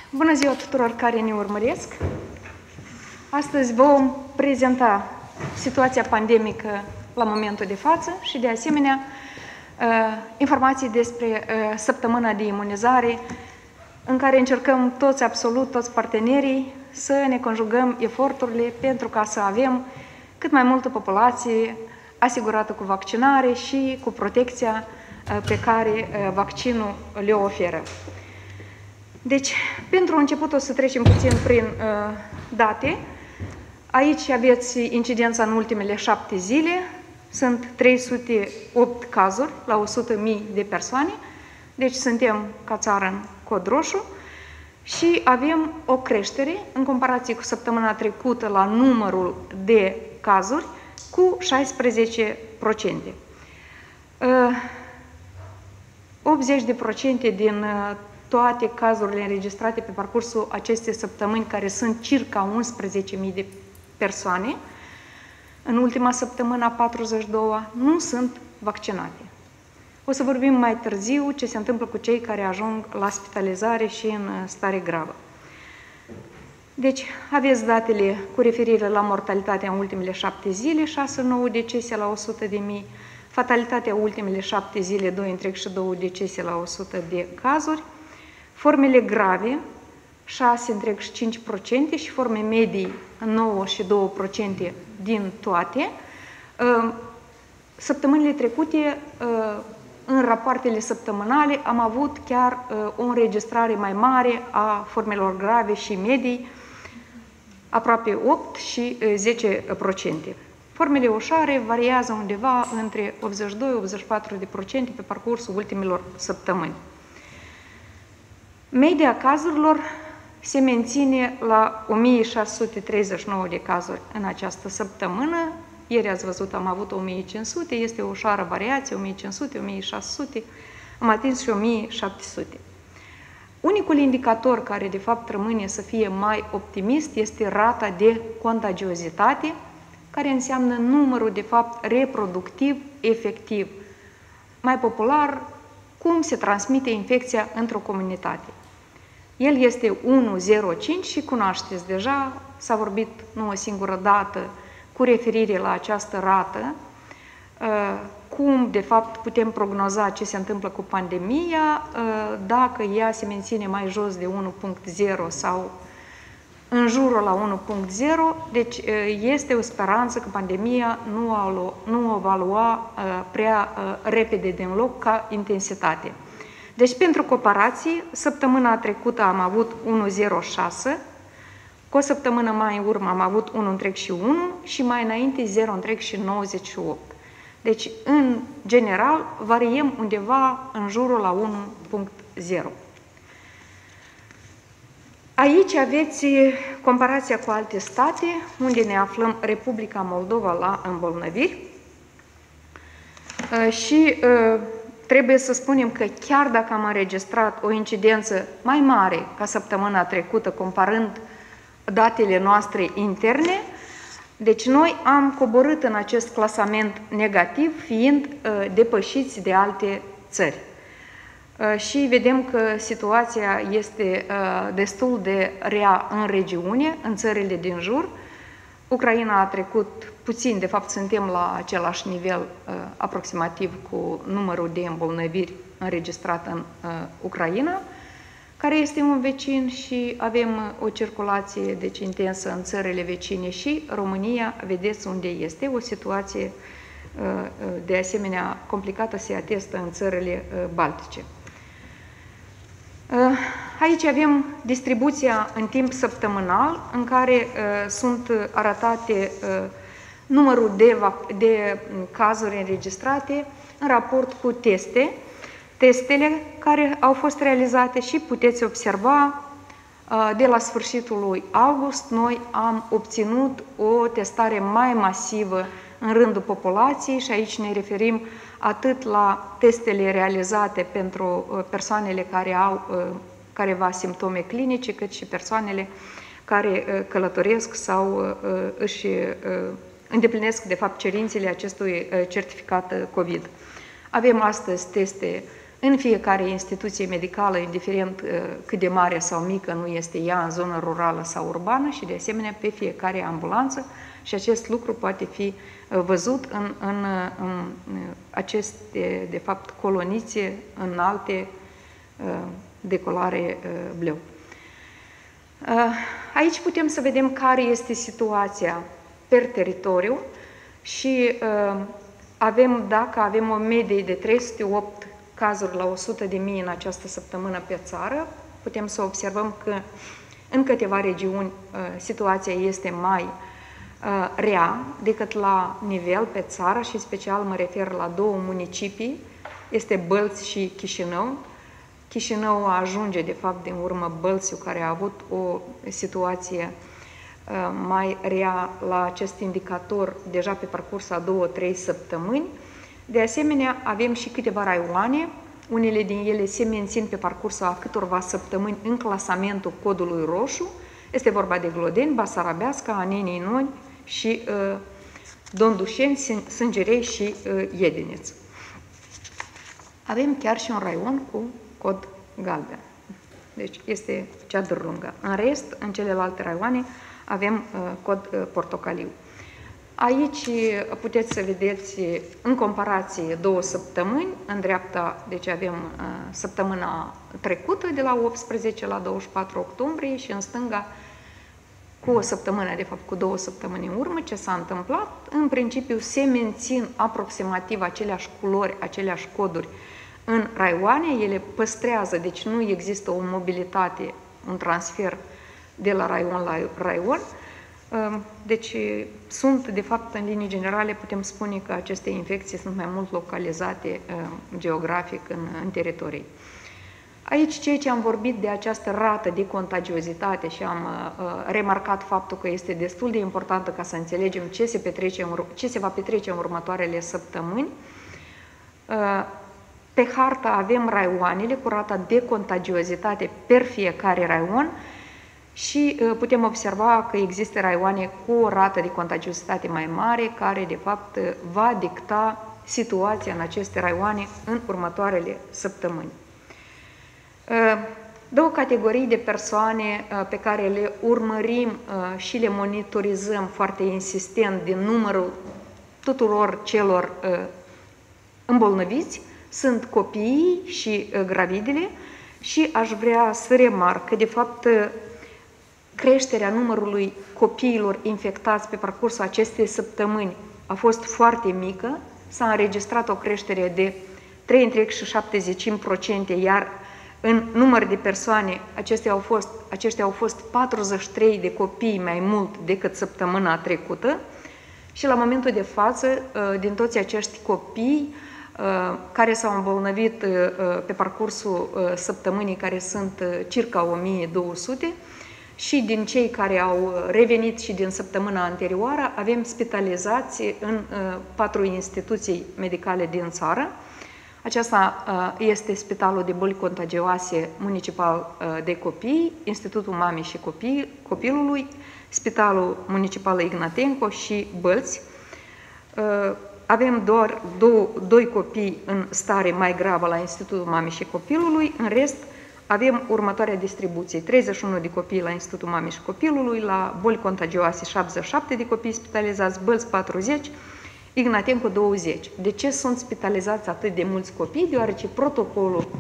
Bună ziua tuturor care ne urmăresc! Astăzi vom prezenta situația pandemică la momentul de față și, de asemenea, informații despre săptămâna de imunizare, în care încercăm toți, absolut toți partenerii, să ne conjugăm eforturile pentru ca să avem cât mai multă populație asigurată cu vaccinare și cu protecția pe care vaccinul le oferă. Deci, pentru început o să trecem puțin prin date. Aici aveți incidența în ultimele 7 zile. Sunt 308 cazuri la 100.000 de persoane. Deci suntem ca țară în cod roșu. Și avem o creștere în comparație cu săptămâna trecută la numărul de cazuri cu 16%. 80% din toate cazurile înregistrate pe parcursul acestei săptămâni, care sunt circa 11.000 de persoane, în ultima săptămână, a 42, nu sunt vaccinate. O să vorbim mai târziu ce se întâmplă cu cei care ajung la spitalizare și în stare gravă. Deci, aveți datele cu referire la mortalitatea în ultimele 7 zile, 6-9 decese la 100.000, fatalitatea ultimele 7 zile, 2,2 decese la 100 de cazuri, formele grave, 6,5% și forme medii, 9,2% din toate. Săptămânile trecute, în rapoartele săptămânale, am avut chiar o înregistrare mai mare a formelor grave și medii, aproape 8 și 10%. Formele ușoare variază undeva între 82-84% pe parcursul ultimilor săptămâni. Media cazurilor se menține la 1639 de cazuri în această săptămână. Ieri ați văzut, am avut 1500, este o ușoară variație, 1500, 1600, am atins și 1700. Unicul indicator care de fapt rămâne să fie mai optimist este rata de contagiozitate, care înseamnă numărul de fapt reproductiv efectiv. Mai popular, cum se transmite infecția într-o comunitate. El este 1,05 și cunoașteți deja, s-a vorbit nu o singură dată cu referire la această rată, cum de fapt putem prognoza ce se întâmplă cu pandemia, dacă ea se menține mai jos de 1,0 sau în jurul la 1,0, deci este o speranță că pandemia nu o va lua prea repede din loc ca intensitate. Deci, pentru comparație, săptămâna trecută am avut 1,06, cu o săptămână mai în urmă am avut 1,1 și mai înainte 0,98. Deci, în general, variem undeva în jurul la 1,0. Aici aveți comparația cu alte state, unde ne aflăm Republica Moldova la îmbolnăviri și trebuie să spunem că chiar dacă am înregistrat o incidență mai mare ca săptămâna trecută, comparând datele noastre interne, deci noi am coborât în acest clasament negativ, fiind depășiți de alte țări. Și vedem că situația este destul de rea în regiune, în țările din jur. Ucraina a trecut puțin, de fapt suntem la același nivel aproximativ cu numărul de îmbolnăviri înregistrat în Ucraina, care este un vecin, și avem o circulație deci intensă în țările vecine și România, vedeți unde este, o situație de asemenea complicată se atestă în țările baltice. Aici avem distribuția în timp săptămânal, în care sunt arătate numărul de cazuri înregistrate în raport cu testele care au fost realizate și puteți observa de la sfârșitul lui august noi am obținut o testare mai masivă în rândul populației și aici ne referim atât la testele realizate pentru persoanele care au careva simptome clinice, cât și persoanele care călătoresc sau își îndeplinesc, de fapt, cerințele acestui certificat COVID. Avem astăzi teste în fiecare instituție medicală, indiferent cât de mare sau mică nu este ea, în zonă rurală sau urbană, și de asemenea pe fiecare ambulanță, și acest lucru poate fi văzut în aceste, de fapt, colonițe înalte de culoare bleu. Aici putem să vedem care este situația per teritoriu și dacă avem o medie de 308 cazuri la 100.000 în această săptămână pe țară, putem să observăm că în câteva regiuni situația este mai rea decât la nivel pe țară și special mă refer la două municipii, este Bălți și Chișinău. Chișinău ajunge de fapt din urmă Bălțiu, care a avut o situație mai rea la acest indicator deja pe parcurs a 2-3 săptămâni. De asemenea, avem și câteva raioane, unele din ele se mențin pe parcursul a câtorva săptămâni în clasamentul codului roșu. Este vorba de Glodeni, Basarabeasca, Aneni, Inoni și Dondușeni, Sângerei și Iedineț. Avem chiar și un raion cu cod galben. Deci este cea lungă. În rest, în celelalte raioane, avem cod portocaliu. Aici puteți să vedeți în comparație 2 săptămâni, în dreapta, deci avem săptămâna trecută de la 18 la 24 octombrie și în stânga cu o săptămână, de fapt cu 2 săptămâni în urmă, ce s-a întâmplat. În principiu se mențin aproximativ aceleași culori, aceleași coduri în raioane, ele păstrează, deci nu există o mobilitate, un transfer de la raion la raion. Deci sunt, de fapt, în linii generale, putem spune că aceste infecții sunt mai mult localizate geografic în teritorii. Aici, ceea ce am vorbit de această rată de contagiozitate și am remarcat faptul că este destul de importantă ca să înțelegem ce se va petrece în următoarele săptămâni. Pe hartă avem raioanele cu rata de contagiozitate per fiecare raion și putem observa că există raioane cu o rată de contagiozitate mai mare, care de fapt va dicta situația în aceste raioane în următoarele săptămâni. Două categorii de persoane pe care le urmărim și le monitorizăm foarte insistent din numărul tuturor celor îmbolnăviți sunt copiii și gravidele și aș vrea să remarc că de fapt creșterea numărului copiilor infectați pe parcursul acestei săptămâni a fost foarte mică, s-a înregistrat o creștere de 3,75%, iar în număr de persoane aceștia au fost 43 de copii mai mult decât săptămâna trecută și la momentul de față, din toți acești copii care s-au îmbolnăvit pe parcursul săptămânii, care sunt circa 1200, și din cei care au revenit și din săptămâna anterioară, avem spitalizați în 4 instituții medicale din țară. Aceasta este Spitalul de Boli Contagioase Municipal de Copii, Institutul Mamei și Copilului, Spitalul Municipal Ignatenco și Bălți. Avem doar 2 copii în stare mai gravă la Institutul Mamei și Copilului, în rest avem următoarea distribuție: 31 de copii la Institutul Mamei și Copilului, la boli contagioase 77 de copii spitalizați, Bălți 40, Ignatenco 20. De ce sunt spitalizați atât de mulți copii? Deoarece protocolul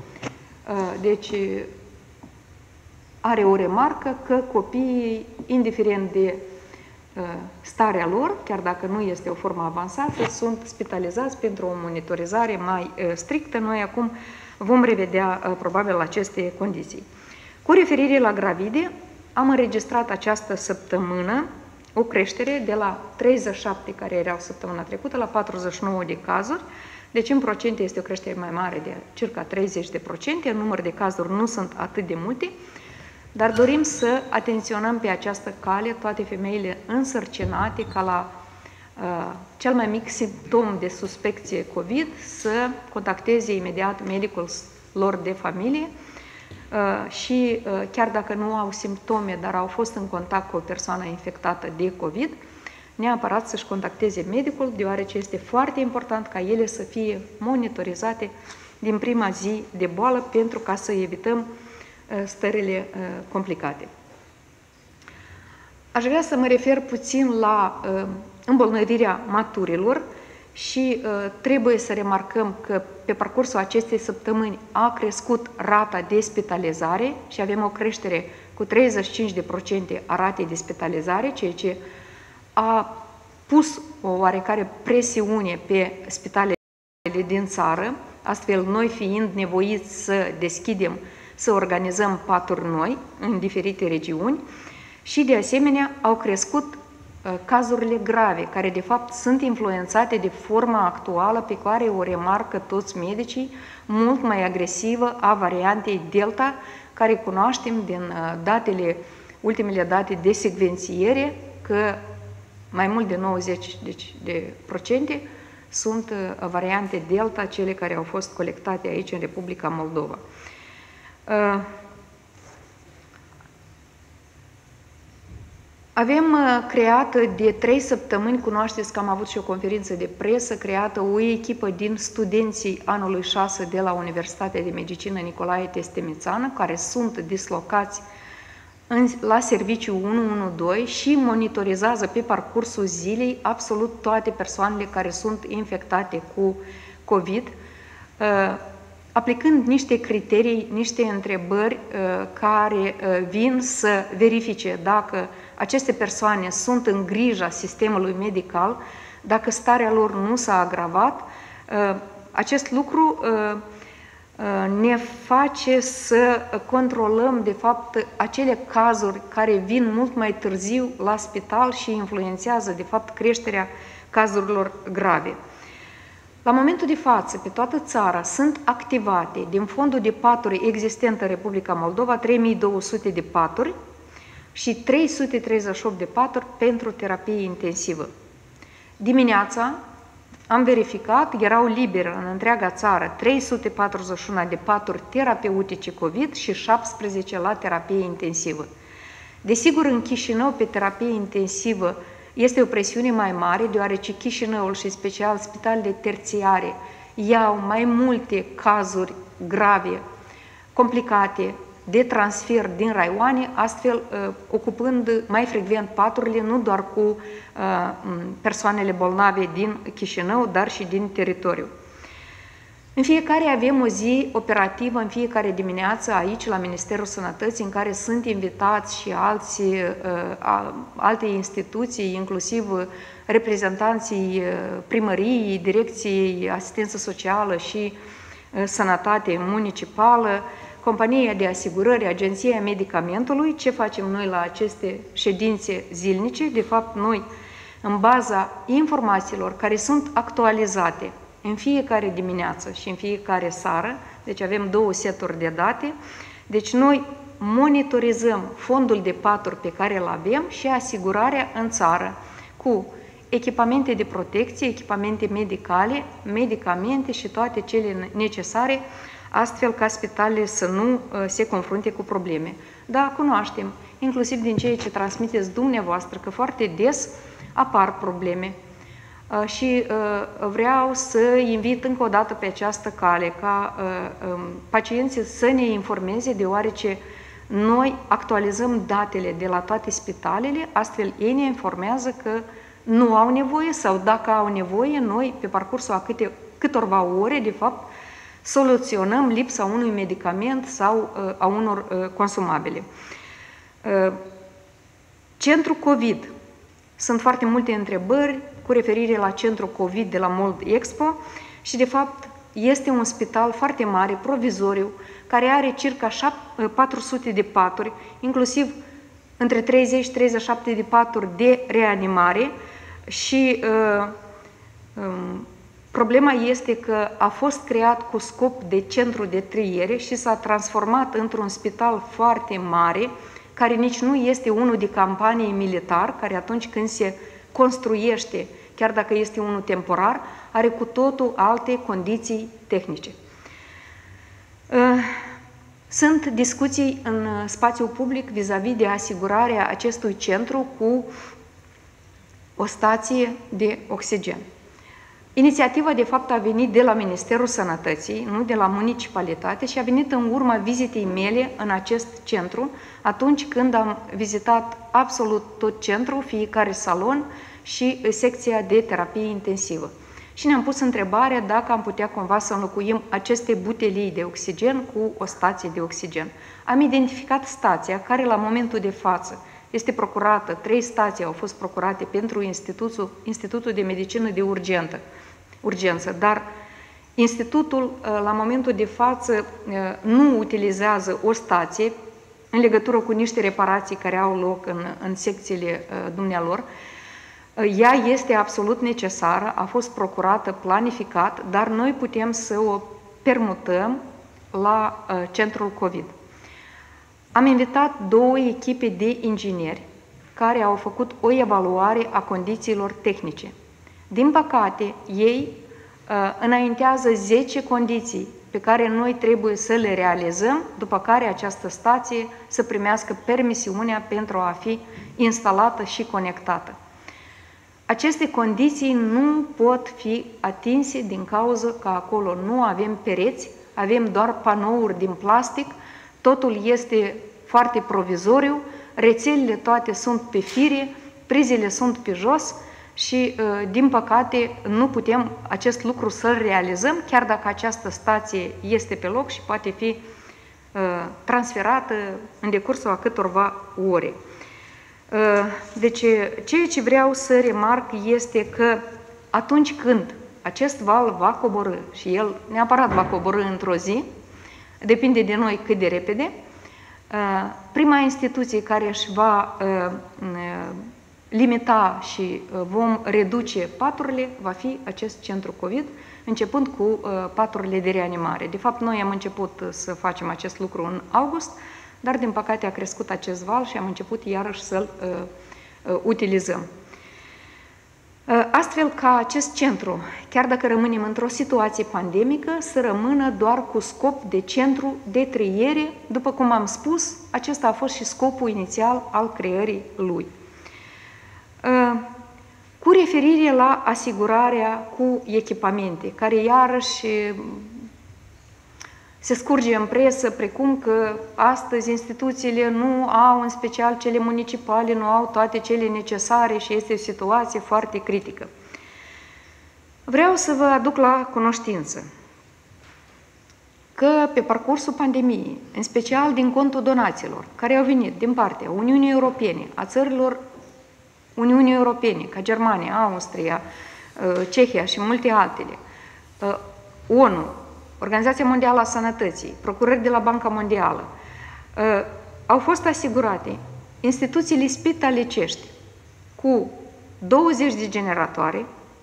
are o remarcă că copiii, indiferent de starea lor, chiar dacă nu este o formă avansată, sunt spitalizați pentru o monitorizare mai strictă. Noi acum vom revedea probabil aceste condiții. Cu referire la gravide, am înregistrat această săptămână o creștere de la 37 care erau săptămâna trecută la 49 de cazuri, deci în procente este o creștere mai mare de circa 30%, în număr de cazuri nu sunt atât de multe, dar dorim să atenționăm pe această cale toate femeile însărcinate ca la cel mai mic simptom de suspecție COVID să contacteze imediat medicul lor de familie și chiar dacă nu au simptome, dar au fost în contact cu o persoană infectată de COVID, neapărat să-și contacteze medicul, deoarece este foarte important ca ele să fie monitorizate din prima zi de boală pentru ca să evităm stările complicate. Aș vrea să mă refer puțin la îmbolnăvirea maturilor și trebuie să remarcăm că pe parcursul acestei săptămâni a crescut rata de spitalizare și avem o creștere cu 35% a ratei de spitalizare, ceea ce a pus o oarecare presiune pe spitalele din țară, astfel noi fiind nevoiți să deschidem, să organizăm paturi noi în diferite regiuni și de asemenea au crescut cazurile grave, care de fapt sunt influențate de forma actuală pe care o remarcă toți medicii, mult mai agresivă a variantei Delta, care cunoaștem din ultimele date de secvențiere că mai mult de 90% sunt variante Delta, cele care au fost colectate aici în Republica Moldova. Avem creat de 3 săptămâni, cunoașteți că am avut și o conferință de presă, creată o echipă din studenții anului 6 de la Universitatea de Medicină Nicolae Testemițeană, care sunt dislocați la serviciu 112 și monitorizează pe parcursul zilei absolut toate persoanele care sunt infectate cu COVID, aplicând niște criterii, niște întrebări care vin să verifice dacă aceste persoane sunt în grija sistemului medical, dacă starea lor nu s-a agravat. Acest lucru ne face să controlăm, de fapt, acele cazuri care vin mult mai târziu la spital și influențează, de fapt, creșterea cazurilor grave. La momentul de față, pe toată țara, sunt activate din fondul de paturi existent în Republica Moldova 3200 de paturi și 338 de paturi pentru terapie intensivă. Dimineața am verificat, erau libere în întreaga țară 341 de paturi terapeutice COVID și 17 la terapie intensivă. Desigur, în Chișinău, pe terapie intensivă, este o presiune mai mare, deoarece Chișinăul și special spitalele terțiare iau mai multe cazuri grave, complicate, de transfer din raioane, astfel ocupând mai frecvent paturile, nu doar cu persoanele bolnave din Chișinău, dar și din teritoriu. În fiecare avem o zi operativă, în fiecare dimineață, aici la Ministerul Sănătății, în care sunt invitați și alte instituții, inclusiv reprezentanții primăriei, Direcției Asistență Socială și Sănătate Municipală, Compania de Asigurări, Agenția Medicamentului. Ce facem noi la aceste ședințe zilnice? De fapt, noi, în baza informațiilor care sunt actualizate în fiecare dimineață și în fiecare seară, deci avem 2 seturi de date, deci noi monitorizăm fondul de paturi pe care îl avem și asigurarea în țară cu echipamente de protecție, echipamente medicale, medicamente și toate cele necesare, astfel ca spitalele să nu se confrunte cu probleme. Da, cunoaștem, inclusiv din ceea ce transmiteți dumneavoastră, că foarte des apar probleme. Și vreau să invit încă o dată pe această cale ca pacienții să ne informeze, deoarece noi actualizăm datele de la toate spitalele, astfel ei ne informează că nu au nevoie sau dacă au nevoie, noi pe parcursul a câtorva ore, de fapt, soluționăm lipsa unui medicament sau a unor consumabile. Centru COVID. Sunt foarte multe întrebări cu referire la Centru COVID de la Mold Expo și, de fapt, este un spital foarte mare, provizoriu, care are circa 400 de paturi, inclusiv între 30-37 de paturi de reanimare și problema este că a fost creat cu scop de centru de triere și s-a transformat într-un spital foarte mare, care nici nu este unul de campanie militar, care atunci când se construiește, chiar dacă este unul temporar, are cu totul alte condiții tehnice. Sunt discuții în spațiul public vis-a-vis de asigurarea acestui centru cu o stație de oxigen. Inițiativa, de fapt, a venit de la Ministerul Sănătății, nu de la municipalitate, și a venit în urma vizitei mele în acest centru, atunci când am vizitat absolut tot centrul, fiecare salon și secția de terapie intensivă. Și ne-am pus întrebarea dacă am putea cumva să înlocuim aceste butelii de oxigen cu o stație de oxigen. Am identificat stația care la momentul de față este procurată, 3 stații au fost procurate pentru Institutul de Medicină de Urgență, dar Institutul la momentul de față nu utilizează o stație în legătură cu niște reparații care au loc în secțiile dumnealor. Ea este absolut necesară, a fost procurată, planificat, dar noi putem să o permutăm la centrul COVID. Am invitat 2 echipe de ingineri care au făcut o evaluare a condițiilor tehnice. Din păcate, ei înaintează 10 condiții pe care noi trebuie să le realizăm, după care această stație să primească permisiunea pentru a fi instalată și conectată. Aceste condiții nu pot fi atinse din cauza că acolo nu avem pereți, avem doar panouri din plastic, totul este foarte provizoriu, rețelele toate sunt pe fire, prizele sunt pe jos și, din păcate, nu putem acest lucru să-l realizăm, chiar dacă această stație este pe loc și poate fi transferată în decursul a câtorva ore. Deci, ceea ce vreau să remarc este că atunci când acest val va coborî, și el neapărat va coborî într-o zi, depinde de noi cât de repede, prima instituție care își va limita și vom reduce paturile va fi acest centru COVID, începând cu paturile de reanimare. De fapt, noi am început să facem acest lucru în august, dar din păcate a crescut acest val și am început iarăși să-l utilizăm. Astfel ca acest centru, chiar dacă rămânem într-o situație pandemică, să rămână doar cu scop de centru de triere, după cum am spus, acesta a fost și scopul inițial al creării lui. Cu referire la asigurarea cu echipamente, care iarăși se scurge în presă, precum că astăzi instituțiile nu au, în special cele municipale, nu au toate cele necesare și este o situație foarte critică. Vreau să vă aduc la cunoștință că pe parcursul pandemiei, în special din contul donațiilor, care au venit din partea Uniunii Europene, a țărilor Uniunii Europene, ca Germania, Austria, Cehia și multe altele, ONU, Organizația Mondială a Sănătății, procurări de la Banca Mondială, au fost asigurate instituțiile spitalicești cu 20 de generatoare,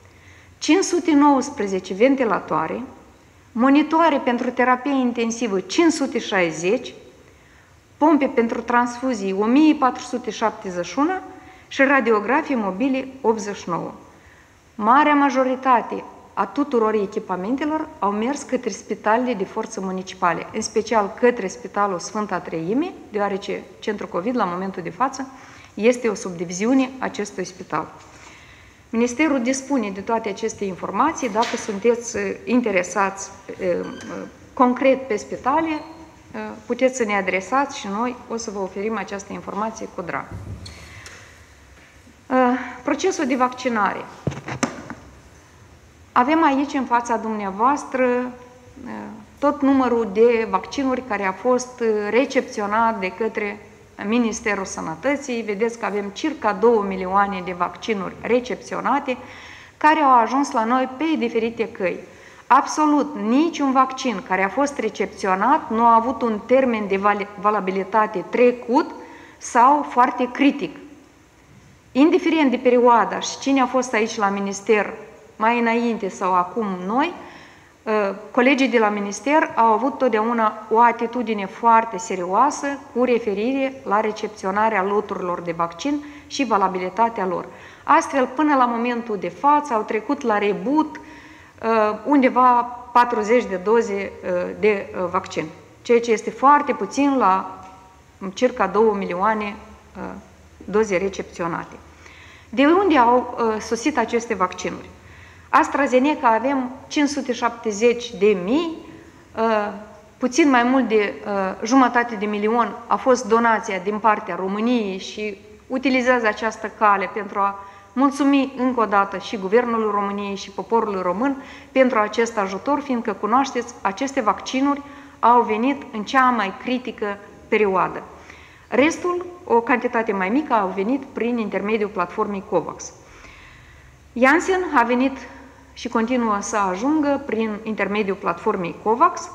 519 ventilatoare, monitoare pentru terapie intensivă 560, pompe pentru transfuzii 1471 și radiografii mobile 89. Marea majoritate a tuturor echipamentelor au mers către spitalele de forță municipale, în special către Spitalul Sfânta Treime, deoarece Centrul COVID, la momentul de față, este o subdiviziune acestui spital. Ministerul dispune de toate aceste informații. Dacă sunteți interesați concret pe spitale, puteți să ne adresați și noi o să vă oferim această informație cu drag. Procesul de vaccinare. Avem aici în fața dumneavoastră tot numărul de vaccinuri care a fost recepționat de către Ministerul Sănătății. Vedeți că avem circa 2 milioane de vaccinuri recepționate care au ajuns la noi pe diferite căi. Absolut niciun vaccin care a fost recepționat nu a avut un termen de valabilitate trecut sau foarte critic. Indiferent de perioada și cine a fost aici la minister mai înainte sau acum noi, colegii de la minister au avut totdeauna o atitudine foarte serioasă cu referire la recepționarea loturilor de vaccin și valabilitatea lor. Astfel, până la momentul de față, au trecut la reboot undeva 40 de doze de vaccin, ceea ce este foarte puțin la circa 2 milioane doze recepționate. De unde au sosit aceste vaccinuri? AstraZeneca avem 570.000, puțin mai mult de 500.000 a fost donația din partea României și utilizează această cale pentru a mulțumi încă o dată și Guvernul României și poporul român pentru acest ajutor, fiindcă cunoașteți, aceste vaccinuri au venit în cea mai critică perioadă. Restul, o cantitate mai mică, au venit prin intermediul platformei COVAX. Janssen a venit și continuă să ajungă prin intermediul platformei COVAX.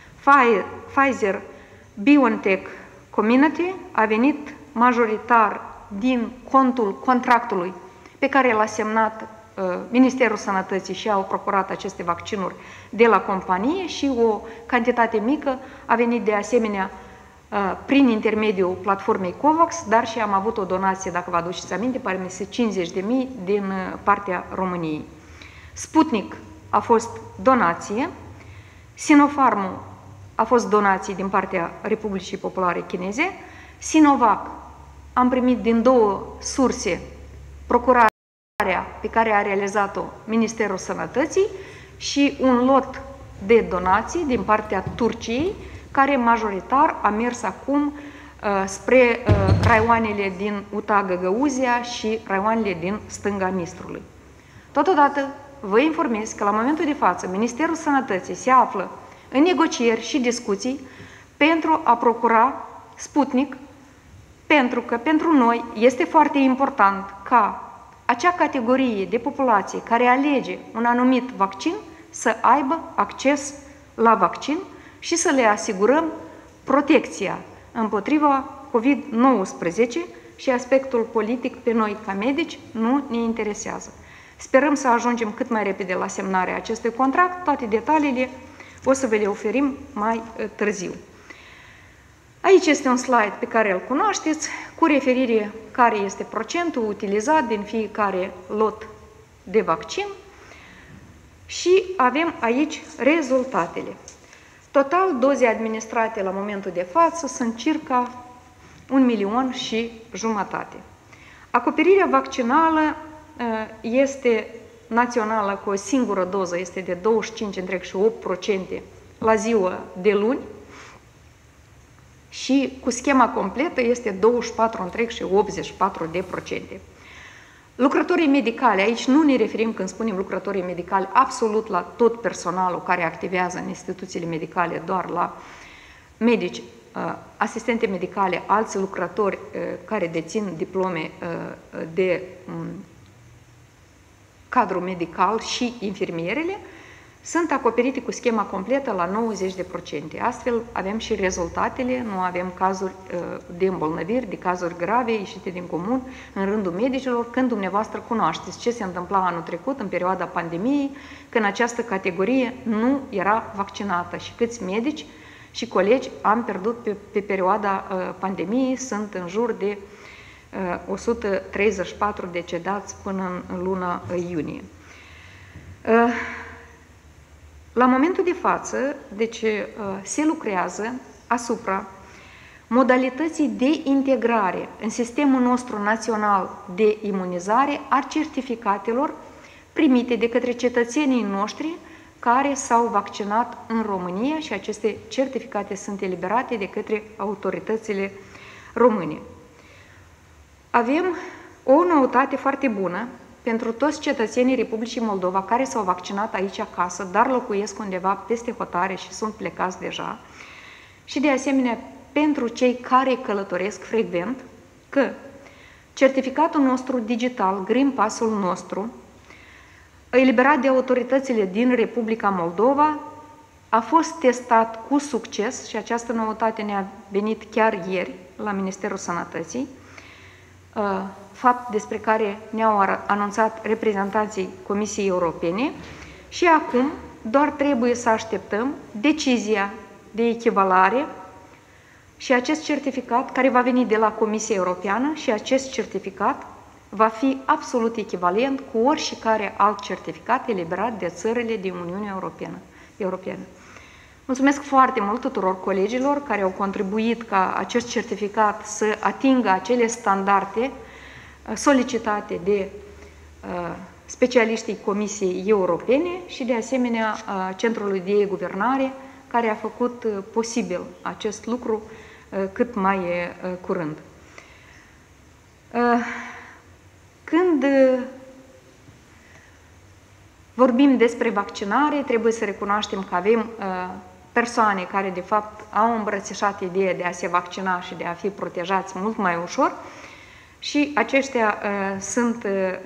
Pfizer BioNTech Community a venit majoritar din contul contractului pe care l-a semnat Ministerul Sănătății și au procurat aceste vaccinuri de la companie și o cantitate mică a venit de asemenea prin intermediul platformei COVAX, dar și am avut o donație, dacă vă aduceți aminte, pare mi se 50.000 din partea României. Sputnik a fost donație, Sinopharm a fost donație din partea Republicii Populare Chineze, Sinovac am primit din două surse procurarea pe care a realizat-o Ministerul Sănătății și un lot de donații din partea Turciei, care majoritar a mers acum spre raioanele din Uta Găgăuzia și raioanele din stânga Nistrului. Totodată vă informez că la momentul de față Ministerul Sănătății se află în negocieri și discuții pentru a procura Sputnik, pentru că pentru noi este foarte important ca acea categorie de populație care alege un anumit vaccin să aibă acces la vaccin și să le asigurăm protecția împotriva COVID-19 și aspectul politic pe noi ca medici nu ne interesează. Sperăm să ajungem cât mai repede la semnarea acestui contract, toate detaliile o să vă le oferim mai târziu. Aici este un slide pe care îl cunoașteți, cu referire care este procentul utilizat din fiecare lot de vaccin și avem aici rezultatele. Total, doze administrate la momentul de față sunt circa 1,5 milion. Acoperirea vaccinală este națională cu o singură doză, este de 25,8% la ziua de luni și cu schema completă este 24,84%. Lucrătorii medicali, aici nu ne referim când spunem lucrătorii medicali absolut la tot personalul care activează în instituțiile medicale, doar la medici, asistente medicale, alți lucrători care dețin diplome de cadru medical și infirmierele, sunt acoperite cu schema completă la 90%. Astfel avem și rezultatele, nu avem cazuri de îmbolnăviri, de cazuri grave ieșite din comun în rândul medicilor, când dumneavoastră cunoașteți ce se întâmpla anul trecut, în perioada pandemiei, când această categorie nu era vaccinată și câți medici și colegi am pierdut pe perioada pandemiei, sunt în jur de 134 decedați până în luna iunie. La momentul de față, deci, se lucrează asupra modalității de integrare în sistemul nostru național de imunizare a certificatelor primite de către cetățenii noștri care s-au vaccinat în România și aceste certificate sunt eliberate de către autoritățile române. Avem o noutate foarte bună pentru toți cetățenii Republicii Moldova care s-au vaccinat aici acasă, dar locuiesc undeva peste hotare și sunt plecați deja, și de asemenea pentru cei care călătoresc frecvent, că certificatul nostru digital, Green Pass-ul nostru, eliberat de autoritățile din Republica Moldova, a fost testat cu succes și această noutate ne-a venit chiar ieri la Ministerul Sănătății, fapt despre care ne-au anunțat reprezentanții Comisiei Europene și acum doar trebuie să așteptăm decizia de echivalare și acest certificat care va veni de la Comisia Europeană și acest certificat va fi absolut echivalent cu oricare alt certificat eliberat de țările din Uniunea Europeană. Mulțumesc foarte mult tuturor colegilor care au contribuit ca acest certificat să atingă acele standarde solicitate de specialiștii Comisiei Europene și de asemenea Centrului de E-Guvernare, care a făcut posibil acest lucru cât mai curând. Când vorbim despre vaccinare, trebuie să recunoaștem că avem persoane care de fapt au îmbrățișat ideea de a se vaccina și de a fi protejați mult mai ușor și aceștia sunt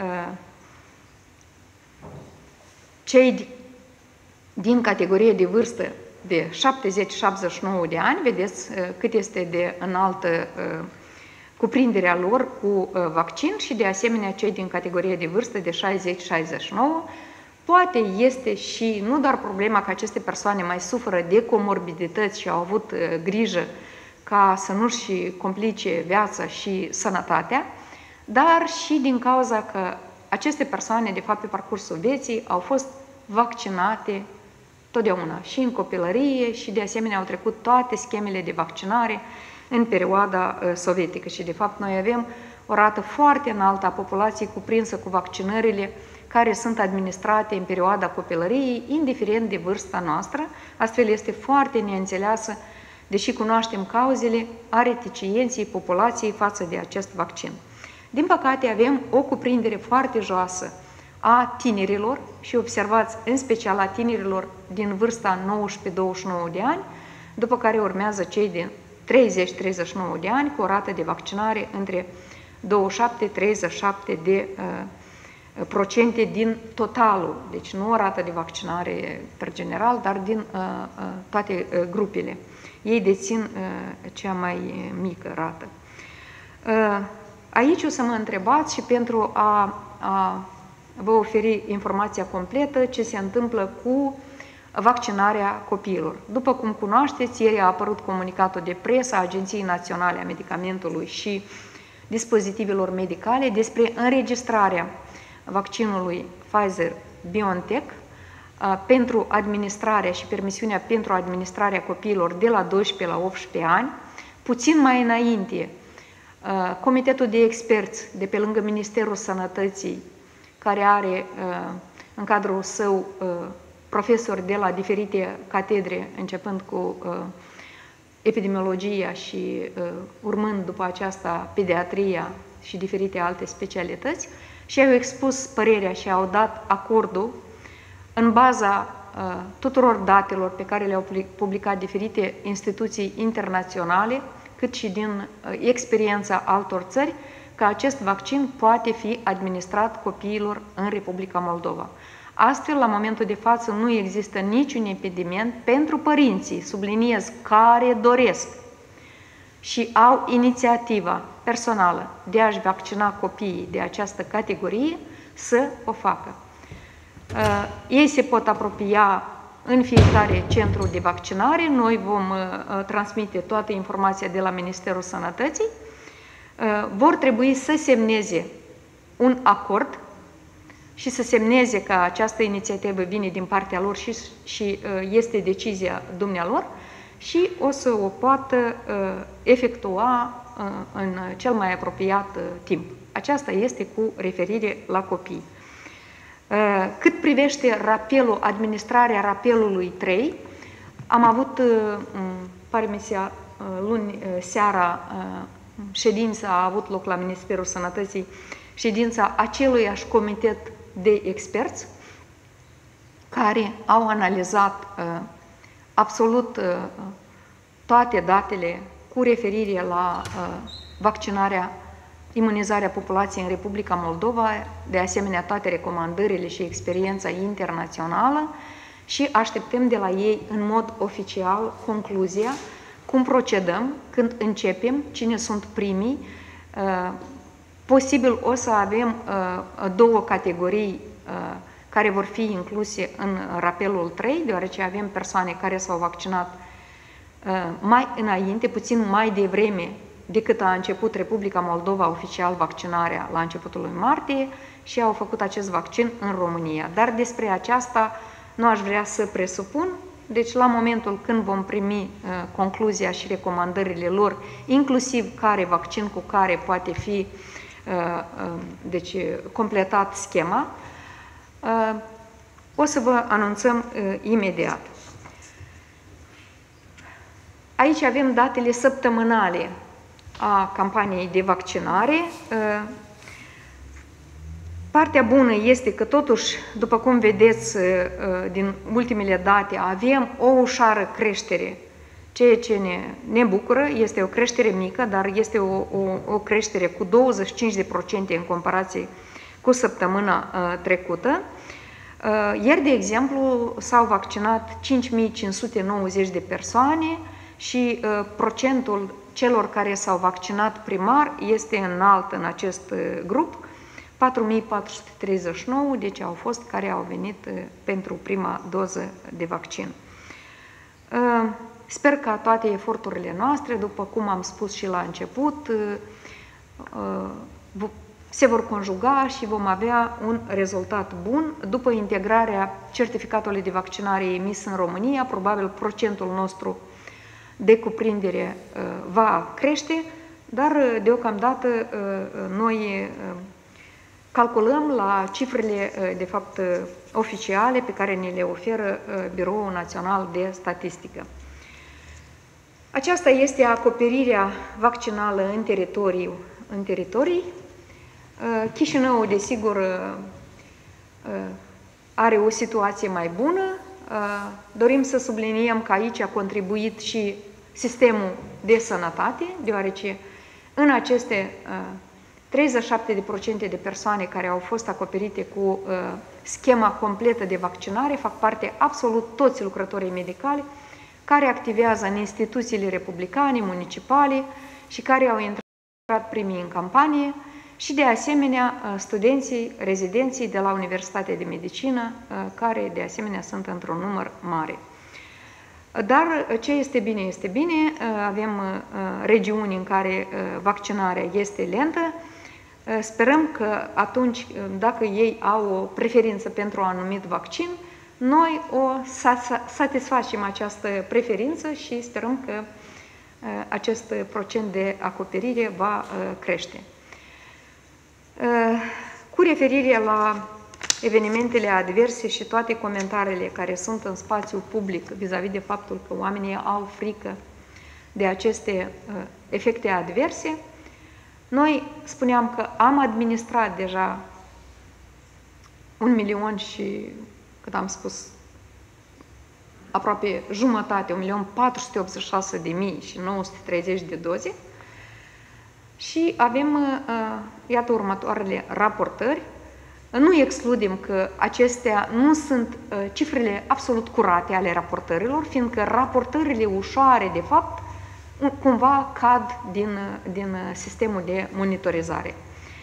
cei din categorie de vârstă de 70-79 de ani, vedeți cât este de înaltă cuprinderea lor cu vaccin și de asemenea cei din categorie de vârstă de 60-69. Poate este și nu doar problema că aceste persoane mai suferă de comorbidități și au avut grijă ca să nu-și complice viața și sănătatea, dar și din cauza că aceste persoane, de fapt, pe parcursul vieții, au fost vaccinate totdeauna, și în copilărie și de asemenea au trecut toate schemele de vaccinare în perioada sovietică și de fapt noi avem o rată foarte înaltă a populației cuprinsă cu vaccinările care sunt administrate în perioada copilăriei, indiferent de vârsta noastră, astfel este foarte neînțeleasă, deși cunoaștem cauzele, a reticienței populației față de acest vaccin. Din păcate avem o cuprindere foarte joasă a tinerilor și observați în special a tinerilor din vârsta 19-29 de ani, după care urmează cei din 30-39 de ani cu o rată de vaccinare între 27-37 de procente din totalul, deci nu o rată de vaccinare per general, dar din toate grupele. Ei dețin cea mai mică rată. Aici o să mă întrebați și pentru a vă oferi informația completă ce se întâmplă cu vaccinarea copiilor. După cum cunoașteți, ieri a apărut comunicatul de presă a Agenției Naționale a Medicamentului și Dispozitivelor Medicale despre înregistrarea vaccinului Pfizer-BioNTech pentru administrarea și permisiunea pentru administrarea copiilor de la 12 la 18 ani. Puțin mai înainte, Comitetul de Experți de pe lângă Ministerul Sănătății, care are în cadrul său profesori de la diferite catedre, începând cu epidemiologia și urmând după aceasta pediatria și diferite alte specialități, și au expus părerea și au dat acordul în baza tuturor datelor pe care le-au publicat diferite instituții internaționale, cât și din experiența altor țări, că acest vaccin poate fi administrat copiilor în Republica Moldova. Astfel, la momentul de față, nu există niciun impediment pentru părinții, subliniez, care doresc și au inițiativa personală de a-și vaccina copiii de această categorie, să o facă. Ei se pot apropia în fiecare centru de vaccinare, noi vom transmite toată informația de la Ministerul Sănătății, vor trebui să semneze un acord și să semneze că această inițiativă vine din partea lor și este decizia dumnealor și o să o poată efectua în cel mai apropiat timp. Aceasta este cu referire la copii. Cât privește rapelul, administrarea rapelului 3, am avut, pare mi se, luni seara, ședința a avut loc la Ministerul Sănătății, ședința aceluiași comitet de experți care au analizat absolut toate datele cu referire la vaccinarea, imunizarea populației în Republica Moldova, de asemenea toate recomandările și experiența internațională și așteptăm de la ei în mod oficial concluzia cum procedăm, când începem, cine sunt primii. Posibil o să avem două categorii care vor fi incluse în rapelul 3, deoarece avem persoane care s-au vaccinat mai înainte, puțin mai devreme decât a început Republica Moldova oficial vaccinarea la începutul lui martie și au făcut acest vaccin în România. Dar despre aceasta nu aș vrea să presupun. Deci, la momentul când vom primi concluzia și recomandările lor, inclusiv care vaccin cu care poate fi completat schema, O să vă anunțăm imediat. Aici avem datele săptămânale a campaniei de vaccinare. Partea bună este că totuși, după cum vedeți din ultimele date, avem o ușoară creștere, ceea ce ne bucură. Este o creștere mică, dar este o creștere cu 25% în comparație cu săptămâna trecută. Ieri, de exemplu, s-au vaccinat 5590 de persoane și procentul celor care s-au vaccinat primar este înalt în acest grup, 4439, deci au fost care au venit pentru prima doză de vaccin. Sper că toate eforturile noastre, după cum am spus și la început, se vor conjuga și vom avea un rezultat bun. După integrarea certificatului de vaccinare emis în România, probabil procentul nostru de cuprindere va crește, dar deocamdată noi calculăm la cifrele, de fapt, oficiale pe care ne le oferă Biroul Național de Statistică. Aceasta este acoperirea vaccinală în teritorii. Chișinău, desigur, are o situație mai bună. Dorim să subliniem că aici a contribuit și sistemul de sănătate, deoarece în aceste 37% de persoane care au fost acoperite cu schema completă de vaccinare fac parte absolut toți lucrătorii medicali care activează în instituțiile republicane, municipale și care au intrat primii în campanie și de asemenea studenții, rezidenții de la Universitatea de Medicină, care de asemenea sunt într-un număr mare. Dar ce este bine, este bine. Avem regiuni în care vaccinarea este lentă. Sperăm că atunci, dacă ei au o preferință pentru un anumit vaccin, noi o satisfacem această preferință și sperăm că acest procent de acoperire va crește. Cu referire la evenimentele adverse și toate comentariile care sunt în spațiul public vis-a-vis de faptul că oamenii au frică de aceste efecte adverse, noi spuneam că am administrat deja 1 milion și, cât am spus, aproape jumătate, 1.486.930 de doze și avem, iată, următoarele raportări. Nu excludem că acestea nu sunt cifrele absolut curate ale raportărilor, fiindcă raportările ușoare, de fapt, cumva cad din sistemul de monitorizare.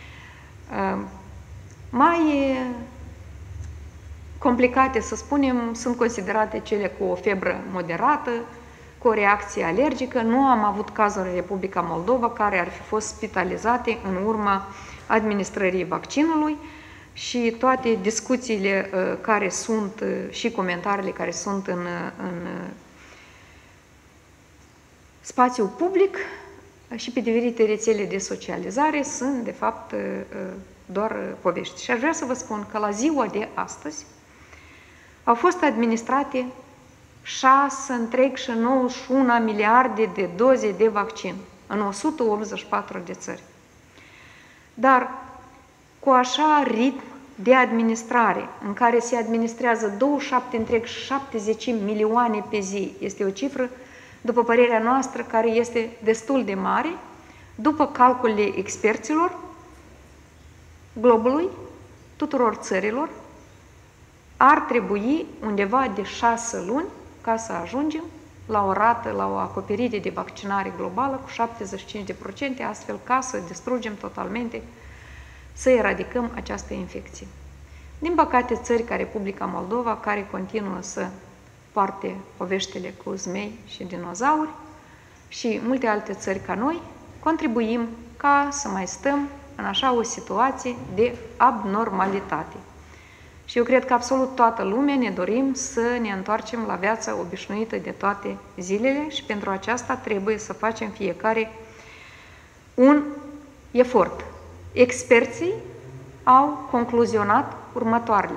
Mai complicate, să spunem, sunt considerate cele cu o febră moderată, cu o reacție alergică. Nu am avut cazuri în Republica Moldova care ar fi fost spitalizate în urma administrării vaccinului și toate discuțiile care sunt și comentariile care sunt în spațiul public și pe diferite rețele de socializare sunt, de fapt, doar povești. Și aș vrea să vă spun că la ziua de astăzi au fost administrate 6,91 miliarde de doze de vaccin în 184 de țări. Dar cu așa ritm de administrare, în care se administrează 27,70 milioane pe zi, este o cifră, după părerea noastră, care este destul de mare, după calculele experților globului, tuturor țărilor, ar trebui undeva de 6 luni ca să ajungem la o rată, la o acoperire de vaccinare globală cu 75%, astfel ca să distrugem totalmente, să eradicăm această infecție. Din păcate, țări ca Republica Moldova, care continuă să poarte poveștile cu zmei și dinozauri și multe alte țări ca noi, contribuim ca să mai stăm în așa o situație de abnormalitate. Și eu cred că absolut toată lumea ne dorim să ne întoarcem la viața obișnuită de toate zilele și pentru aceasta trebuie să facem fiecare un efort. Experții au concluzionat următoarele.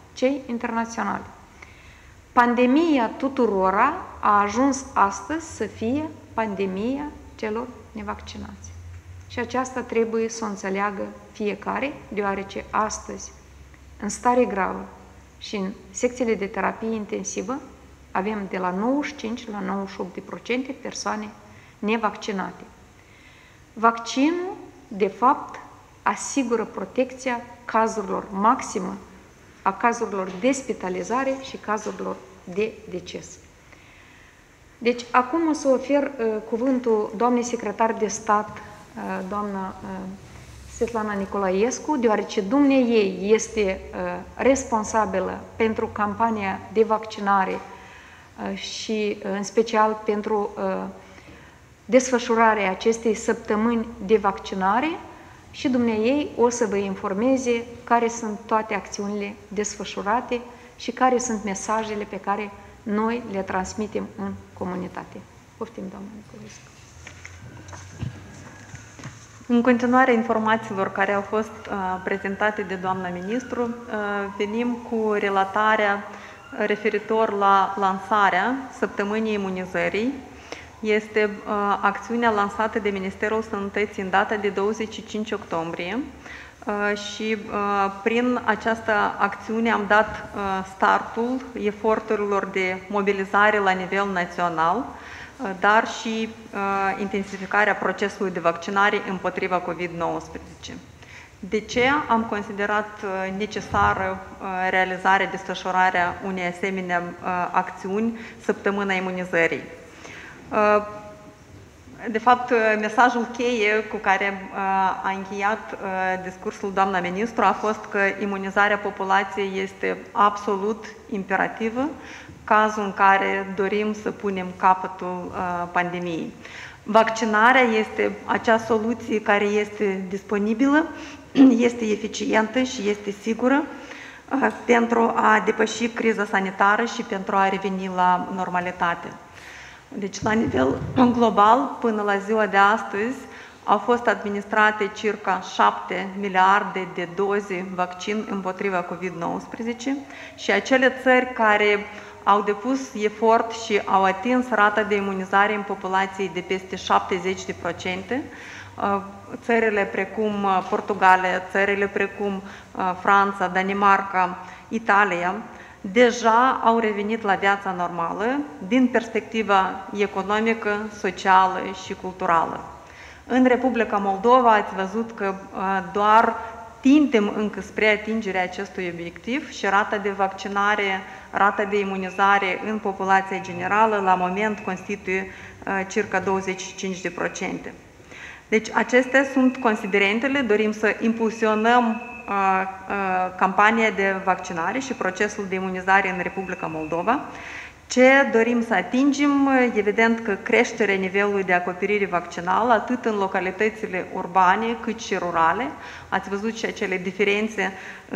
cei internaționali. Pandemia tuturora a ajuns astăzi să fie pandemia celor nevaccinați. Și aceasta trebuie să o înțeleagă fiecare, deoarece astăzi, în stare gravă și în secțiile de terapie intensivă, avem de la 95 la 98% persoane nevaccinate. Vaccinul, de fapt, asigură protecția cazurilor maximă, a cazurilor de spitalizare și cazurilor de deces. Deci, acum o să ofer cuvântul doamnei secretar de stat, doamna Svetlana Nicolaescu, deoarece dumneaei este responsabilă pentru campania de vaccinare și în special pentru desfășurarea acestei săptămâni de vaccinare și dumneaei o să vă informeze care sunt toate acțiunile desfășurate și care sunt mesajele pe care noi le transmitem în comunitate. Poftim, doamna Nicolaescu. În continuare informațiilor care au fost prezentate de doamna ministru, venim cu relatarea referitor la lansarea Săptămânii Imunizării. Este acțiunea lansată de Ministerul Sănătății în data de 25 octombrie și prin această acțiune am dat startul eforturilor de mobilizare la nivel național, dar și intensificarea procesului de vaccinare împotriva COVID-19. De ce am considerat necesară realizarea, desfășurarea unei asemenea acțiuni Săptămâna Imunizării? De fapt, mesajul cheie cu care a încheiat discursul doamna ministru a fost că imunizarea populației este absolut imperativă, cazul în care dorim să punem capătul pandemiei. Vaccinarea este acea soluție care este disponibilă, este eficientă și este sigură pentru a depăși criza sanitară și pentru a reveni la normalitate. Deci, la nivel global, până la ziua de astăzi, au fost administrate circa 7 miliarde de doze vaccin împotriva COVID-19 și acele țări care au depus efort și au atins rata de imunizare în populație de peste 70%, țările precum Portugalia, țările precum Franța, Danemarca, Italia, deja au revenit la viața normală din perspectiva economică, socială și culturală. În Republica Moldova ați văzut că doar tindem încă spre atingerea acestui obiectiv și rata de vaccinare, rata de imunizare în populația generală la moment constituie circa 25%. Deci acestea sunt considerentele, dorim să impulsionăm campania de vaccinare și procesul de imunizare în Republica Moldova. Ce dorim să atingem? Evident că creșterea nivelului de acoperire vaccinală, atât în localitățile urbane cât și rurale. Ați văzut și acele diferențe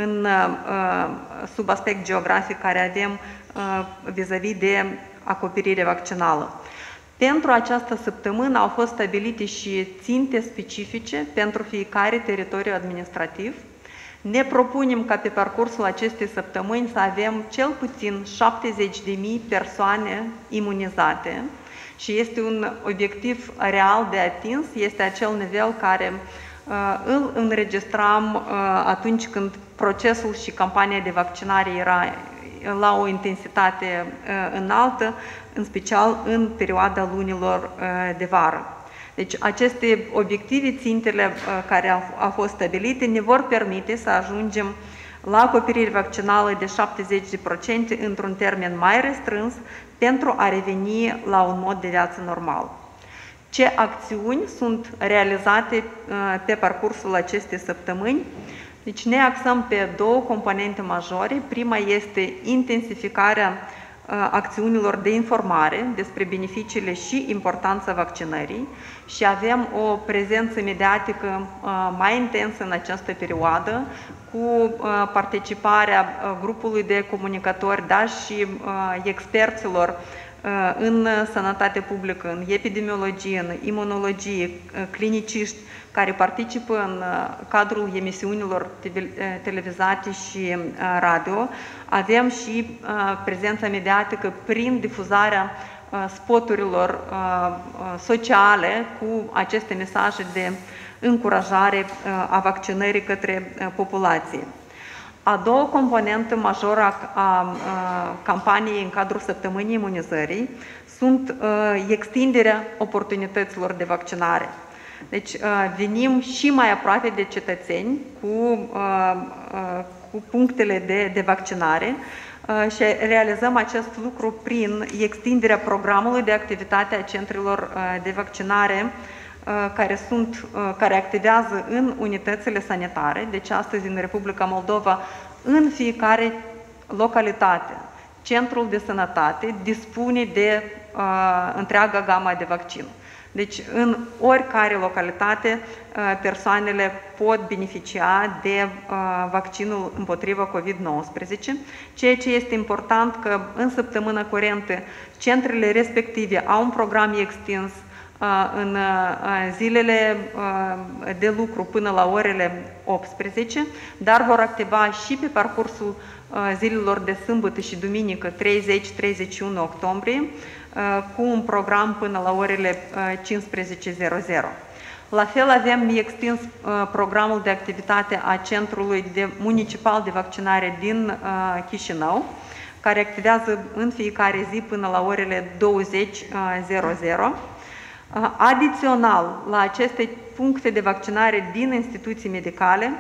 sub aspect geografic care avem vis-a-vis de acoperire vaccinală. Pentru această săptămână au fost stabilite și ținte specifice pentru fiecare teritoriu administrativ. Ne propunem ca pe parcursul acestei săptămâni să avem cel puțin 70.000 persoane imunizate și este un obiectiv real de atins, este acel nivel care îl înregistram atunci când procesul și campania de vaccinare era la o intensitate înaltă, în special în perioada lunilor de vară. Deci aceste obiective, țintele care au fost stabilite, ne vor permite să ajungem la acoperire vaccinală de 70% într-un termen mai restrâns pentru a reveni la un mod de viață normal. Ce acțiuni sunt realizate pe parcursul acestei săptămâni? Deci ne axăm pe două componente majore. Prima este intensificarea acțiunilor de informare despre beneficiile și importanța vaccinării și avem o prezență mediatică mai intensă în această perioadă cu participarea grupului de comunicatori, dar și experților în sănătate publică, în epidemiologie, în imunologie, cliniciști care participă în cadrul emisiunilor televizate și radio. Avem și prezența mediatică prin difuzarea spoturilor sociale cu aceste mesaje de încurajare a vaccinării către populație. A doua componentă majoră a campaniei în cadrul săptămânii imunizării sunt extinderea oportunităților de vaccinare. Deci venim și mai aproape de cetățeni cu punctele de vaccinare și realizăm acest lucru prin extinderea programului de activitate a centrelor de vaccinare care activează în unitățile sanitare. Deci astăzi în Republica Moldova, în fiecare localitate, centrul de sănătate dispune de întreaga gamă de vaccin. Deci în oricare localitate persoanele pot beneficia de vaccinul împotriva COVID-19, ceea ce este important că în săptămâna curentă centrele respective au un program extins în zilele de lucru până la orele 18, dar vor activa și pe parcursul zilelor de sâmbătă și duminică 30-31 octombrie cu un program până la orele 15:00. La fel avem extins programul de activitate a Centrului Municipal de Vaccinare din Chișinău, care activează în fiecare zi până la orele 20:00. Adițional la aceste puncte de vaccinare din instituții medicale,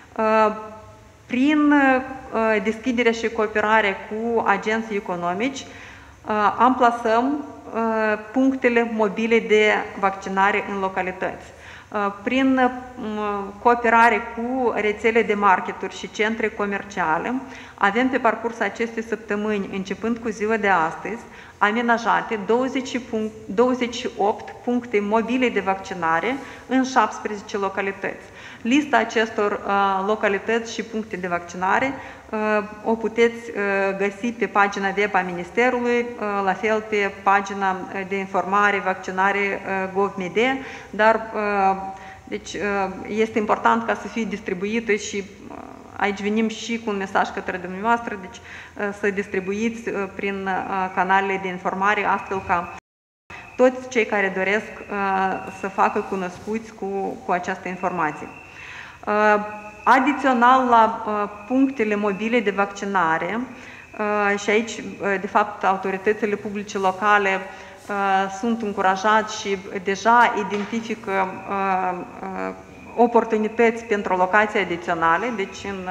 prin deschiderea și cooperare cu agenții economici, amplasăm punctele mobile de vaccinare în localități. Prin cooperare cu rețele de marketuri și centre comerciale, avem pe parcursul acestei săptămâni, începând cu ziua de astăzi, amenajate 28 puncte mobile de vaccinare în 17 localități. Lista acestor localități și puncte de vaccinare o puteți găsi pe pagina web a Ministerului, la fel pe pagina de informare, vaccinare Gov.md, dar deci, este important ca să fie distribuită și aici venim și cu un mesaj către dumneavoastră, deci să distribuiți prin canalele de informare, astfel ca toți cei care doresc să facă cunoscuți cu această informație. Adițional la punctele mobile de vaccinare, și aici, de fapt, autoritățile publice locale sunt încurajați și deja identifică oportunități pentru locații adiționale, deci în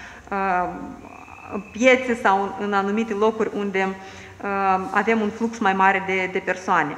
piețe sau în anumite locuri unde avem un flux mai mare de persoane.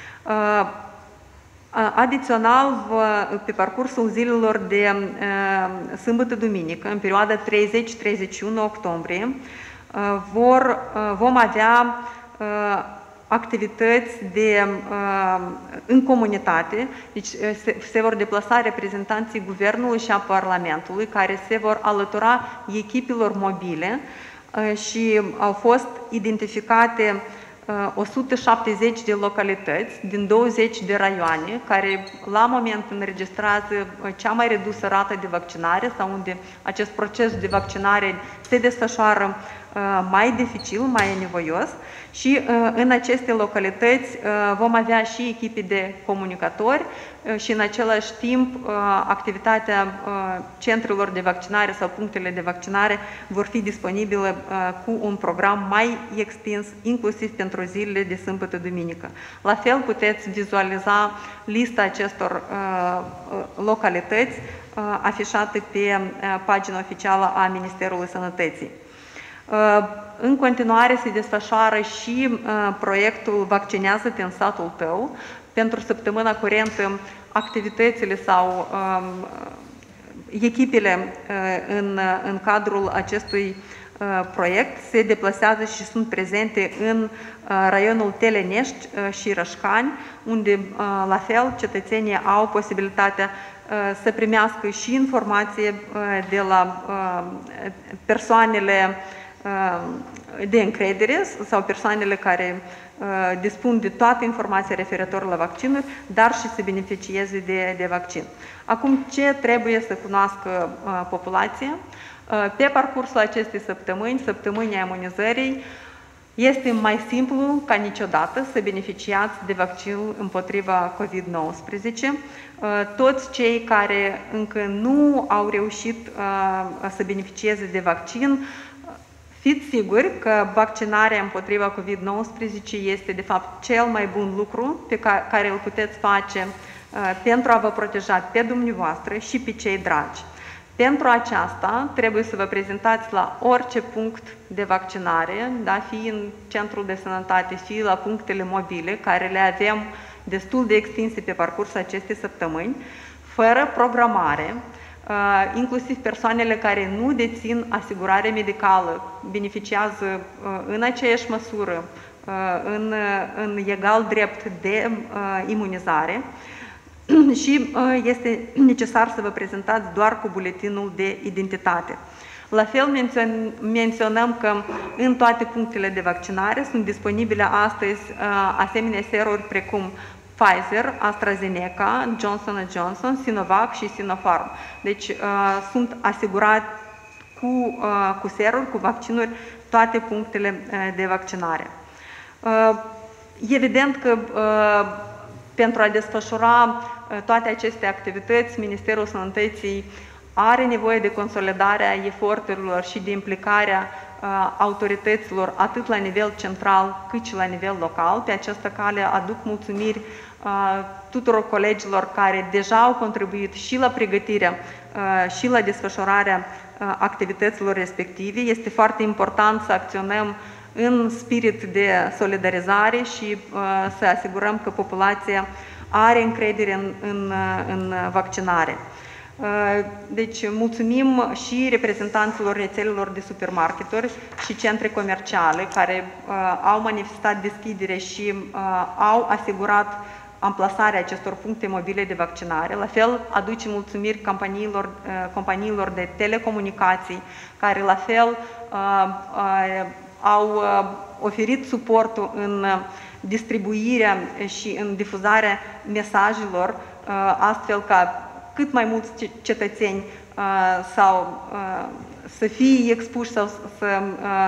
Adițional, pe parcursul zilelor de sâmbătă-duminică, în perioada 30-31 octombrie, vom avea activități în comunitate, deci se vor deplasa reprezentanții Guvernului și a Parlamentului, care se vor alătura echipelor mobile și au fost identificate 170 de localități din 20 de raioane care la moment înregistrează cea mai redusă rată de vaccinare sau unde acest proces de vaccinare se desfășoară mai dificil, mai nevoios și în aceste localități vom avea și echipe de comunicatori și în același timp activitatea centrelor de vaccinare sau punctele de vaccinare vor fi disponibile cu un program mai extins, inclusiv pentru zilele de sâmbătă-duminică. La fel puteți vizualiza lista acestor localități afișate pe pagina oficială a Ministerului Sănătății. În continuare se desfășoară și proiectul Vaccinează-te în satul tău. Pentru săptămâna curentă, activitățile sau echipele în cadrul acestui proiect se deplasează și sunt prezente în raionul Telenești și Rășcani, unde la fel cetățenii au posibilitatea să primească și informație de la persoanele de încredere sau persoanele care dispun de toată informația referitor la vaccinuri, dar și să beneficieze de vaccin. Acum, ce trebuie să cunoască populația? Pe parcursul acestei săptămâni, săptămânii imunizării, este mai simplu ca niciodată să beneficiați de vaccinul împotriva COVID-19. Toți cei care încă nu au reușit să beneficieze de vaccin, fiți siguri că vaccinarea împotriva COVID-19 este de fapt cel mai bun lucru pe care îl puteți face pentru a vă proteja pe dumneavoastră și pe cei dragi. Pentru aceasta trebuie să vă prezentați la orice punct de vaccinare, da, fie în centrul de sănătate, fie la punctele mobile, care le avem destul de extinse pe parcursul acestei săptămâni, fără programare, inclusiv persoanele care nu dețin asigurare medicală beneficiază în aceeași măsură, în egal drept de imunizare și este necesar să vă prezentați doar cu buletinul de identitate. La fel menționăm că în toate punctele de vaccinare sunt disponibile astăzi asemenea seruri precum Pfizer, AstraZeneca, Johnson & Johnson, Sinovac și Sinopharm. Deci sunt asigurați cu seruri, cu vaccinuri, toate punctele de vaccinare. Evident că pentru a desfășura toate aceste activități, Ministerul Sănătății are nevoie de consolidarea eforturilor și de implicarea autorităților atât la nivel central cât și la nivel local. Pe această cale aduc mulțumiri tuturor colegilor care deja au contribuit și la pregătirea și la desfășurarea activităților respective. Este foarte important să acționăm în spirit de solidarizare și să asigurăm că populația are încredere în vaccinare. Deci mulțumim și reprezentanților rețelelor de supermarketuri și centre comerciale care au manifestat deschidere și au asigurat amplasarea acestor puncte mobile de vaccinare. La fel, aduce mulțumiri companiilor de telecomunicații care la fel au oferit suportul în distribuirea și în difuzarea mesajelor, astfel ca cât mai mulți cetățeni să fie expuși sau să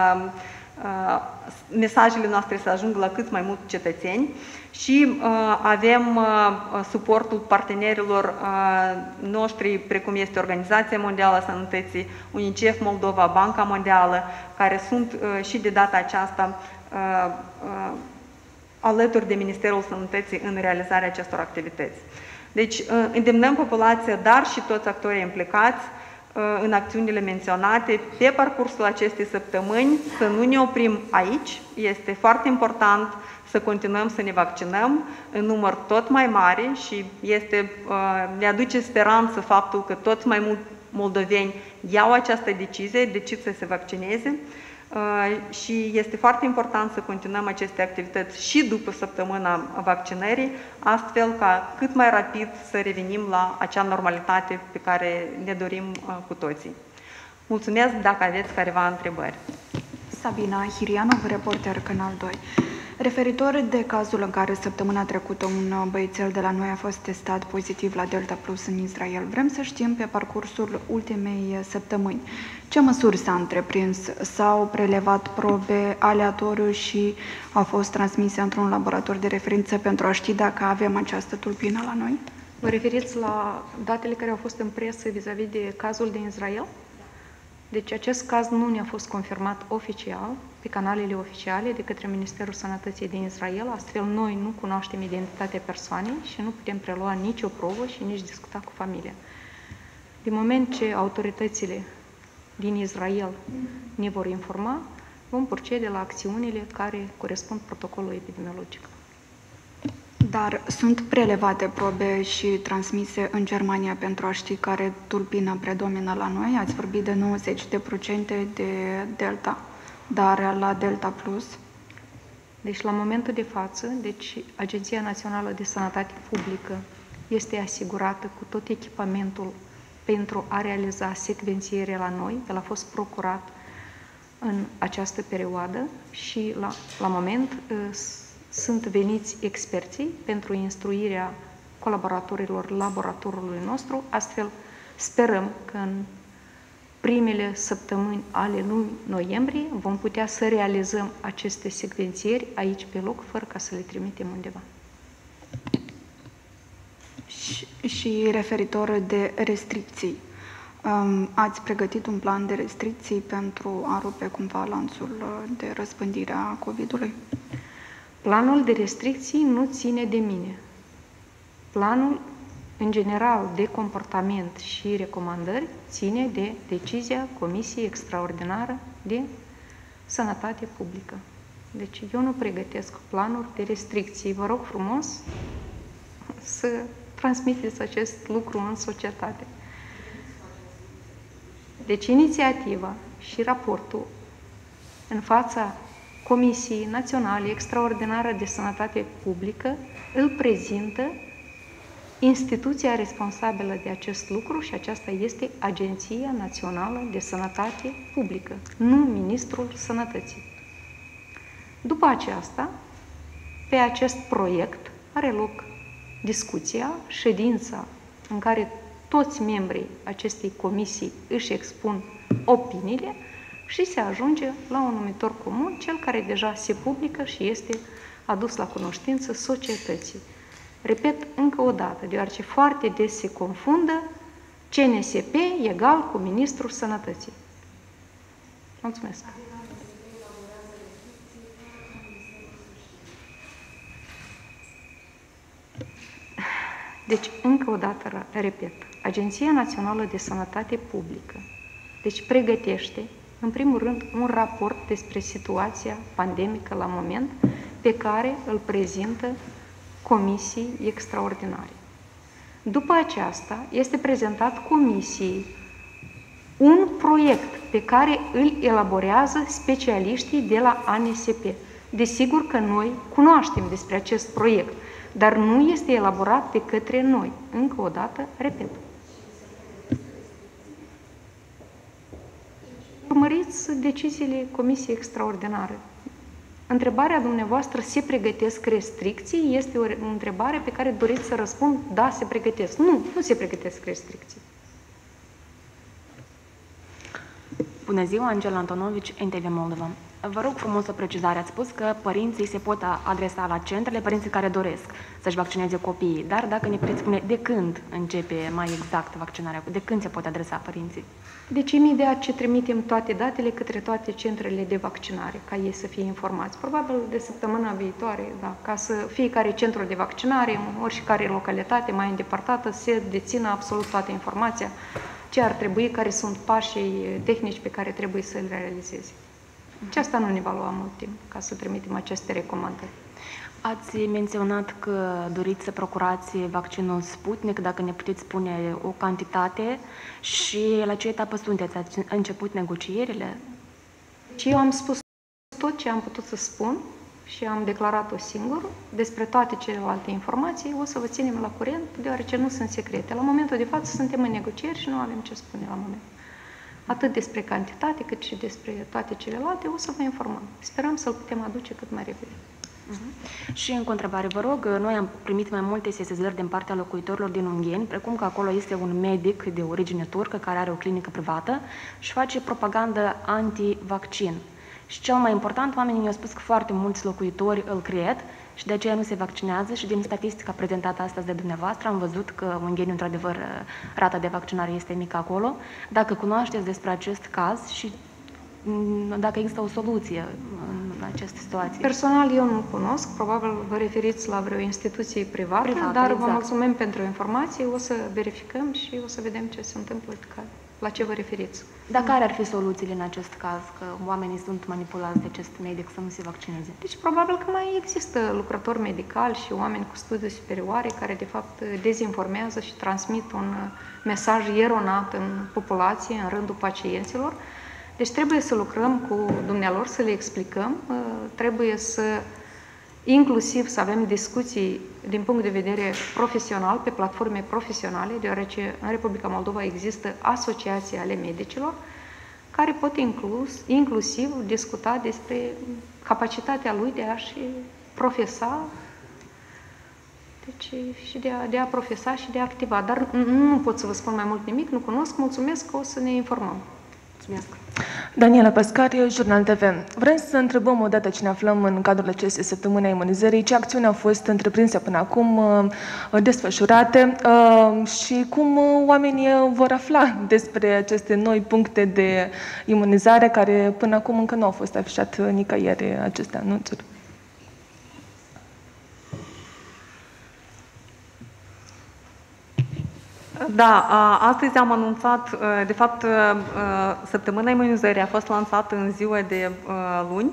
mesajele noastre să ajungă la cât mai mulți cetățeni și avem suportul partenerilor noștri, precum este Organizația Mondială a Sănătății, UNICEF Moldova, Banca Mondială, care sunt și de data aceasta alături de Ministerul Sănătății în realizarea acestor activități. Deci îndemnăm populația, dar și toți actorii implicați în acțiunile menționate pe parcursul acestei săptămâni, să nu ne oprim aici. Este foarte important să continuăm să ne vaccinăm în număr tot mai mare și ne aduce speranță faptul că tot mai mulți moldoveni iau această decizie, decid să se vaccineze și este foarte important să continuăm aceste activități și după săptămâna vaccinării, astfel ca cât mai rapid să revenim la acea normalitate pe care ne dorim cu toții. Mulțumesc dacă aveți careva întrebări. Sabina Hirianov, reporter Canal 2. Referitor de cazul în care săptămâna trecută un băiețel de la noi a fost testat pozitiv la Delta Plus în Israel, vrem să știm pe parcursul ultimei săptămâni ce măsuri s-a întreprins, s-au prelevat probe aleatoriu și au fost transmise într-un laborator de referință pentru a ști dacă avem această tulpină la noi? Vă referiți la datele care au fost în presă vis-a-vis de cazul din Israel? Deci acest caz nu ne-a fost confirmat oficial, pe canalele oficiale, de către Ministerul Sănătății din Israel, astfel noi nu cunoaștem identitatea persoanei și nu putem prelua nicio probă și nici discuta cu familia. Din moment ce autoritățile din Israel ne vor informa, vom procede la acțiunile care corespund protocolului epidemiologic. Dar sunt prelevate probe și transmise în Germania pentru a ști care tulpină predomină la noi? Ați vorbit de 90% de Delta, dar la Delta Plus? Deci la momentul de față, Agenția Națională de Sănătate Publică este asigurată cu tot echipamentul pentru a realiza secvențierea la noi. El a fost procurat în această perioadă și la moment sunt veniți experții pentru instruirea colaboratorilor laboratorului nostru, astfel sperăm că în primele săptămâni ale lunii noiembrie vom putea să realizăm aceste secvențieri aici pe loc, fără ca să le trimitem undeva. Și referitor de restricții, ați pregătit un plan de restricții pentru a rupe cumva lanțul de răspândire a COVID-ului? Planul de restricții nu ține de mine. Planul, în general, de comportament și recomandări ține de decizia Comisiei Extraordinară de Sănătate Publică. Deci eu nu pregătesc planuri de restricții. Vă rog frumos să transmiteți acest lucru în societate. Deci inițiativa și raportul în fața Comisiei Naționale Extraordinară de Sănătate Publică îl prezintă instituția responsabilă de acest lucru și aceasta este Agenția Națională de Sănătate Publică, nu Ministrul Sănătății. După aceasta, pe acest proiect are loc discuția, ședința în care toți membrii acestei comisii își expun opiniile și se ajunge la un numitor comun, cel care deja se publică și este adus la cunoștință societății. Repet încă o dată, deoarece foarte des se confundă CNSP egal cu Ministrul Sănătății. Mulțumesc! Deci, încă o dată, repet, Agenția Națională de Sănătate Publică, deci pregătește, în primul rând, un raport despre situația pandemică la moment, pe care îl prezintă Comisiei Extraordinare. După aceasta, este prezentat Comisiei un proiect pe care îl elaborează specialiștii de la ANSP. Desigur că noi cunoaștem despre acest proiect, dar nu este elaborat de către noi. Încă o dată, repet. Urmăriți deciziile Comisiei Extraordinare. Întrebarea dumneavoastră, se pregătesc restricții, este o întrebare pe care doriți să răspund, da, se pregătesc. Nu, nu se pregătesc restricții. Bună ziua, Angela Antonovici, NTV Moldova. Vă rog frumos o precizare. Ați spus că părinții se pot adresa la centrele, părinții care doresc să-și vaccineze copiii. Dar dacă ne puteți spune de când începe mai exact vaccinarea, de când se pot adresa părinții? Deci imediat ce trimitem toate datele către toate centrele de vaccinare, ca ei să fie informați. Probabil de săptămâna viitoare, da, ca să fiecare centru de vaccinare, în oricare localitate mai îndepărtată, se dețină absolut toată informația, ce ar trebui, care sunt pașii tehnici pe care trebuie să le realizeze. Și asta nu ne va lua mult timp ca să trimitem aceste recomandări. Ați menționat că doriți să procurați vaccinul Sputnik, dacă ne puteți spune o cantitate și la ce etapă sunteți? Ați început negocierile? Și eu am spus tot ce am putut să spun și am declarat-o singur. Despre toate celelalte informații o să vă ținem la curent, deoarece nu sunt secrete. La momentul de față suntem în negocieri și nu avem ce spune la moment. Atât despre cantitate, cât și despre toate celelalte, o să vă informăm. Sperăm să-l putem aduce cât mai repede. Și încă o întrebare, vă rog, noi am primit mai multe sesizări din partea locuitorilor din Ungheni, precum că acolo este un medic de origine turcă care are o clinică privată și face propagandă anti-vaccin. Și cel mai important, oamenii mi-au spus că foarte mulți locuitori îl cred și de aceea nu se vaccinează și din statistica prezentată astăzi de dumneavoastră am văzut că Ungheni, într-adevăr, rata de vaccinare este mică acolo. Dacă cunoașteți despre acest caz și dacă există o soluție în această situație. Personal eu nu cunosc, probabil vă referiți la vreo instituție privată, dar exact. Vă mulțumim pentru informație, o să verificăm și o să vedem ce se întâmplă, la ce vă referiți. Dar care ar fi soluțiile în acest caz, că oamenii sunt manipulați de acest medic să nu se vaccineze? Deci probabil că mai există lucrători medicali și oameni cu studii superioare care de fapt dezinformează și transmit un mesaj eronat în populație, în rândul pacienților. Deci trebuie să lucrăm cu dumnealor, să le explicăm, trebuie să inclusiv să avem discuții din punct de vedere profesional, pe platforme profesionale, deoarece în Republica Moldova există asociații ale medicilor care pot inclusiv discuta despre capacitatea lui de a-și profesa, deci și de a profesa și de a activa. Dar nu pot să vă spun mai mult nimic, nu cunosc, mulțumesc că o să ne informăm. Mulțumesc! Daniela Pascari, Jurnal TV. Vrem să întrebăm odată ce ne aflăm în cadrul acestei săptămâni a imunizării, ce acțiuni au fost întreprinse până acum, desfășurate și cum oamenii vor afla despre aceste noi puncte de imunizare care până acum încă nu au fost afișate nicăieri aceste anunțuri. Da, astăzi am anunțat, de fapt, săptămâna imunizării a fost lansată în ziua de luni.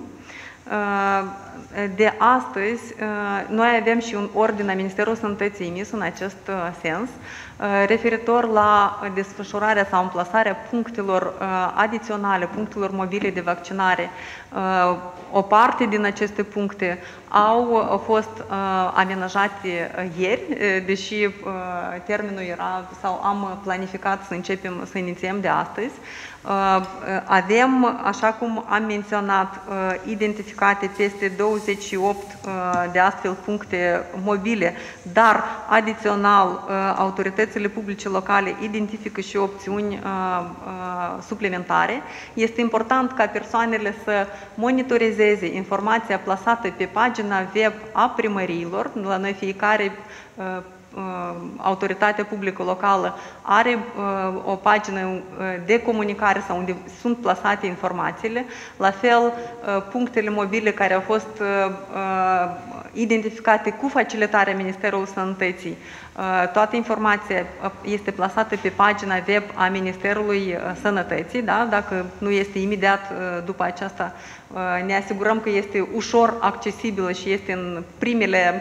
De astăzi, noi avem și un ordin a Ministerului Sănătății emis în acest sens, referitor la desfășurarea sau amplasarea punctelor adiționale, punctelor mobile de vaccinare. O parte din aceste puncte au fost amenajate ieri, deși termenul era, sau am planificat să inițiem de astăzi. Avem, așa cum am menționat, identificate peste 28 de astfel puncte mobile, dar adițional autoritățile publice locale identifică și opțiuni suplimentare. Este important ca persoanele să monitorizeze informația plasată pe pagina web a primăriilor. La noi fiecare autoritatea publică locală are o pagină de comunicare sau unde sunt plasate informațiile. La fel, punctele mobile care au fost identificate cu facilitarea Ministerului Sănătății, toată informația este plasată pe pagina web a Ministerului Sănătății, da? Dacă nu este imediat după aceasta, ne asigurăm că este ușor accesibilă și este în primele,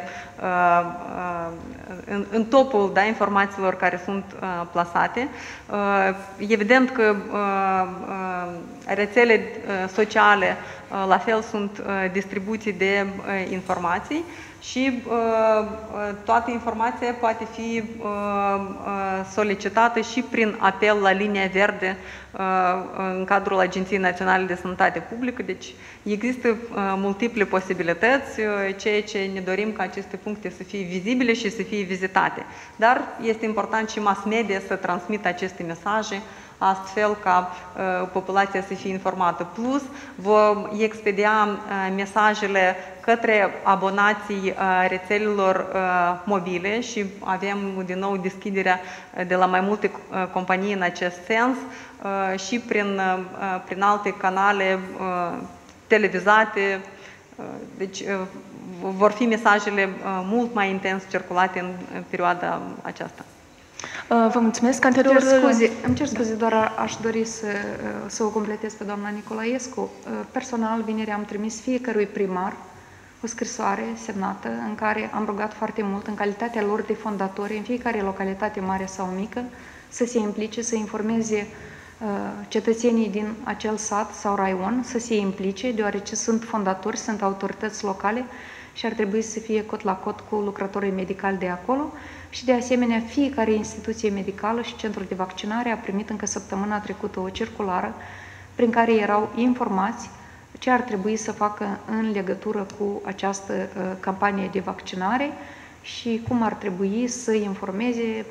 în topul, da, informațiilor care sunt plasate. Evident că rețele sociale la fel sunt distribuții de informații și toată informația poate fi solicitată și prin apel la linia verde în cadrul Agenției Naționale de Sănătate Publică. Deci există multiple posibilități, ceea ce ne dorim ca aceste puncte să fie vizibile și să fie vizitate. Dar este important și mass media să transmită aceste mesaje, astfel ca populația să fie informată. Plus, vom expedia mesajele către abonații rețelelor mobile și avem din nou deschiderea de la mai multe companii în acest sens și prin alte canale televizate. Deci vor fi mesajele mult mai intens circulate în perioada aceasta. Vă mulțumesc. Anterior... Îmi cer scuze, doar aș dori să o completez pe doamna Nicolaescu. Personal, vineri am trimis fiecărui primar o scrisoare semnată în care am rugat foarte mult, în calitatea lor de fondatori, în fiecare localitate mare sau mică, să se implice, să informeze cetățenii din acel sat sau raion, să se implice, deoarece sunt fondatori, sunt autorități locale și ar trebui să fie cot la cot cu lucrătorii medicali de acolo. Și de asemenea, fiecare instituție medicală și centru de vaccinare a primit încă săptămâna trecută o circulară prin care erau informați ce ar trebui să facă în legătură cu această campanie de vaccinare și cum ar trebui să informeze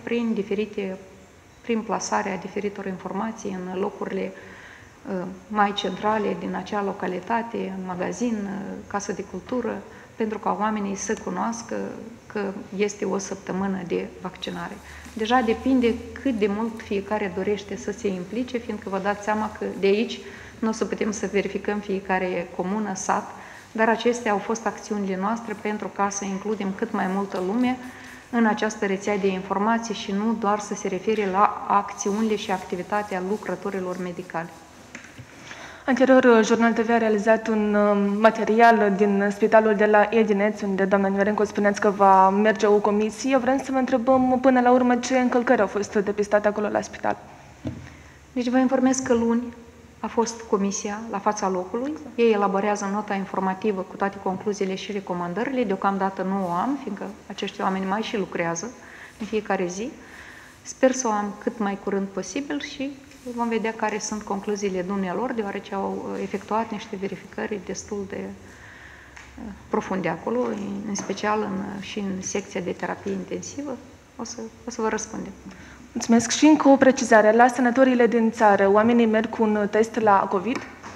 prin plasarea diferitor informații în locurile mai centrale din acea localitate, în magazin, casă de cultură, pentru ca oamenii să cunoască că este o săptămână de vaccinare. Deja depinde cât de mult fiecare dorește să se implice, fiindcă vă dați seama că de aici nu o să putem să verificăm fiecare comună, sat, dar acestea au fost acțiunile noastre pentru ca să includem cât mai multă lume în această rețea de informații și nu doar să se refere la acțiunile și activitatea lucrătorilor medicali. Anterior, Jurnal TV a realizat un material din spitalul de la Edineț, unde, doamna Nimerenco, spuneați că va merge o comisie. Vrem să vă întrebăm până la urmă ce încălcări au fost depistate acolo la spital. Deci vă informez că luni a fost comisia la fața locului. Ei elaborează nota informativă cu toate concluziile și recomandările. Deocamdată nu o am, fiindcă acești oameni mai și lucrează în fiecare zi. Sper să o am cât mai curând posibil și vom vedea care sunt concluziile dumnealor, deoarece au efectuat niște verificări destul de profunde acolo, în special și în secția de terapie intensivă. O să vă răspundem. Mulțumesc. Și încă o precizare. La sanatoriile din țară, oamenii merg cu un test la COVID?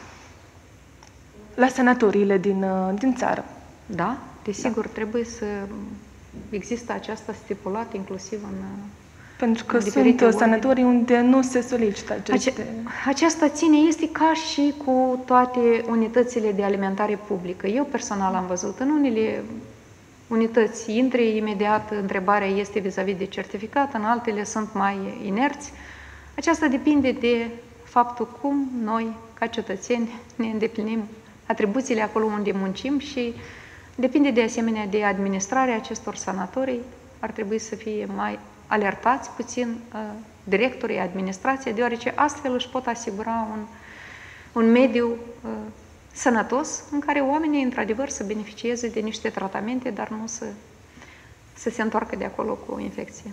La sanatoriile din țară. Da, desigur, trebuie să există aceasta stipulată inclusiv în pentru că sunt sanatorii unde nu se solicită aceste... Aceasta este ca și cu toate unitățile de alimentare publică. Eu personal am văzut în unele unități, intri imediat, întrebarea este vis-a-vis de certificat, în altele sunt mai inerți. Aceasta depinde de faptul cum noi, ca cetățeni, ne îndeplinim atribuțiile acolo unde muncim și depinde de asemenea de administrarea acestor sanatorii. Ar trebui să fie mai alertați puțin directorii administrației, deoarece astfel își pot asigura un mediu sănătos în care oamenii, într-adevăr, să beneficieze de niște tratamente, dar nu să se întoarcă de acolo cu o infecție.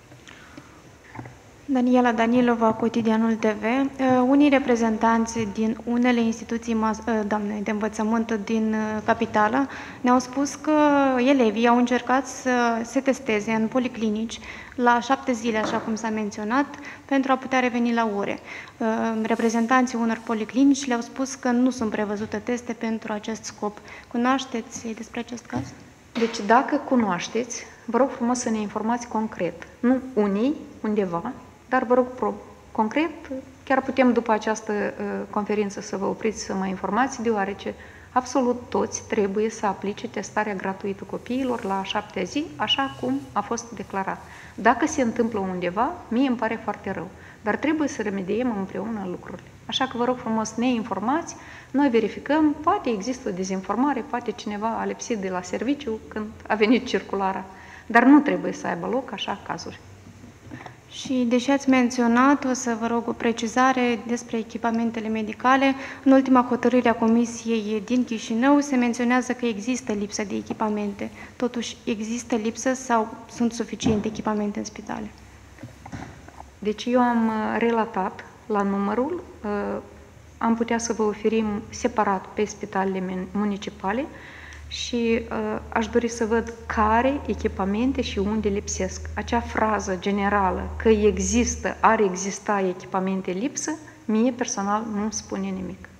Daniela Danilova, Cotidianul TV. Unii reprezentanți din unele instituții de învățământ din capitală ne-au spus că elevii au încercat să se testeze în policlinici la 7 zile, așa cum s-a menționat, pentru a putea reveni la ore. Reprezentanții unor policlinici le-au spus că nu sunt prevăzute teste pentru acest scop. Cunoașteți despre acest caz? Deci, dacă cunoașteți, vă rog frumos să ne informați concret. Nu unii, undeva, dar vă rog concret, chiar putem după această conferință să vă opriți să mă informați, deoarece absolut toți trebuie să aplice testarea gratuită copiilor la 7 zi, așa cum a fost declarat. Dacă se întâmplă undeva, mie îmi pare foarte rău, dar trebuie să remediem împreună lucrurile. Așa că vă rog frumos, ne informați, noi verificăm, poate există o dezinformare, poate cineva a lipsit de la serviciu când a venit circulara, dar nu trebuie să aibă loc așa cazuri. Și deși ați menționat, o să vă rog o precizare despre echipamentele medicale. În ultima hotărâre a Comisiei din Chișinău se menționează că există lipsă de echipamente. Totuși, există lipsă sau sunt suficiente echipamente în spitale? Deci eu am relatat la numărul, am putea să vă oferim separat pe spitalele municipale și aș dori să văd care echipamente și unde lipsesc. Acea frază generală că există, ar exista echipamente lipsă, mie personal nu spune nimic.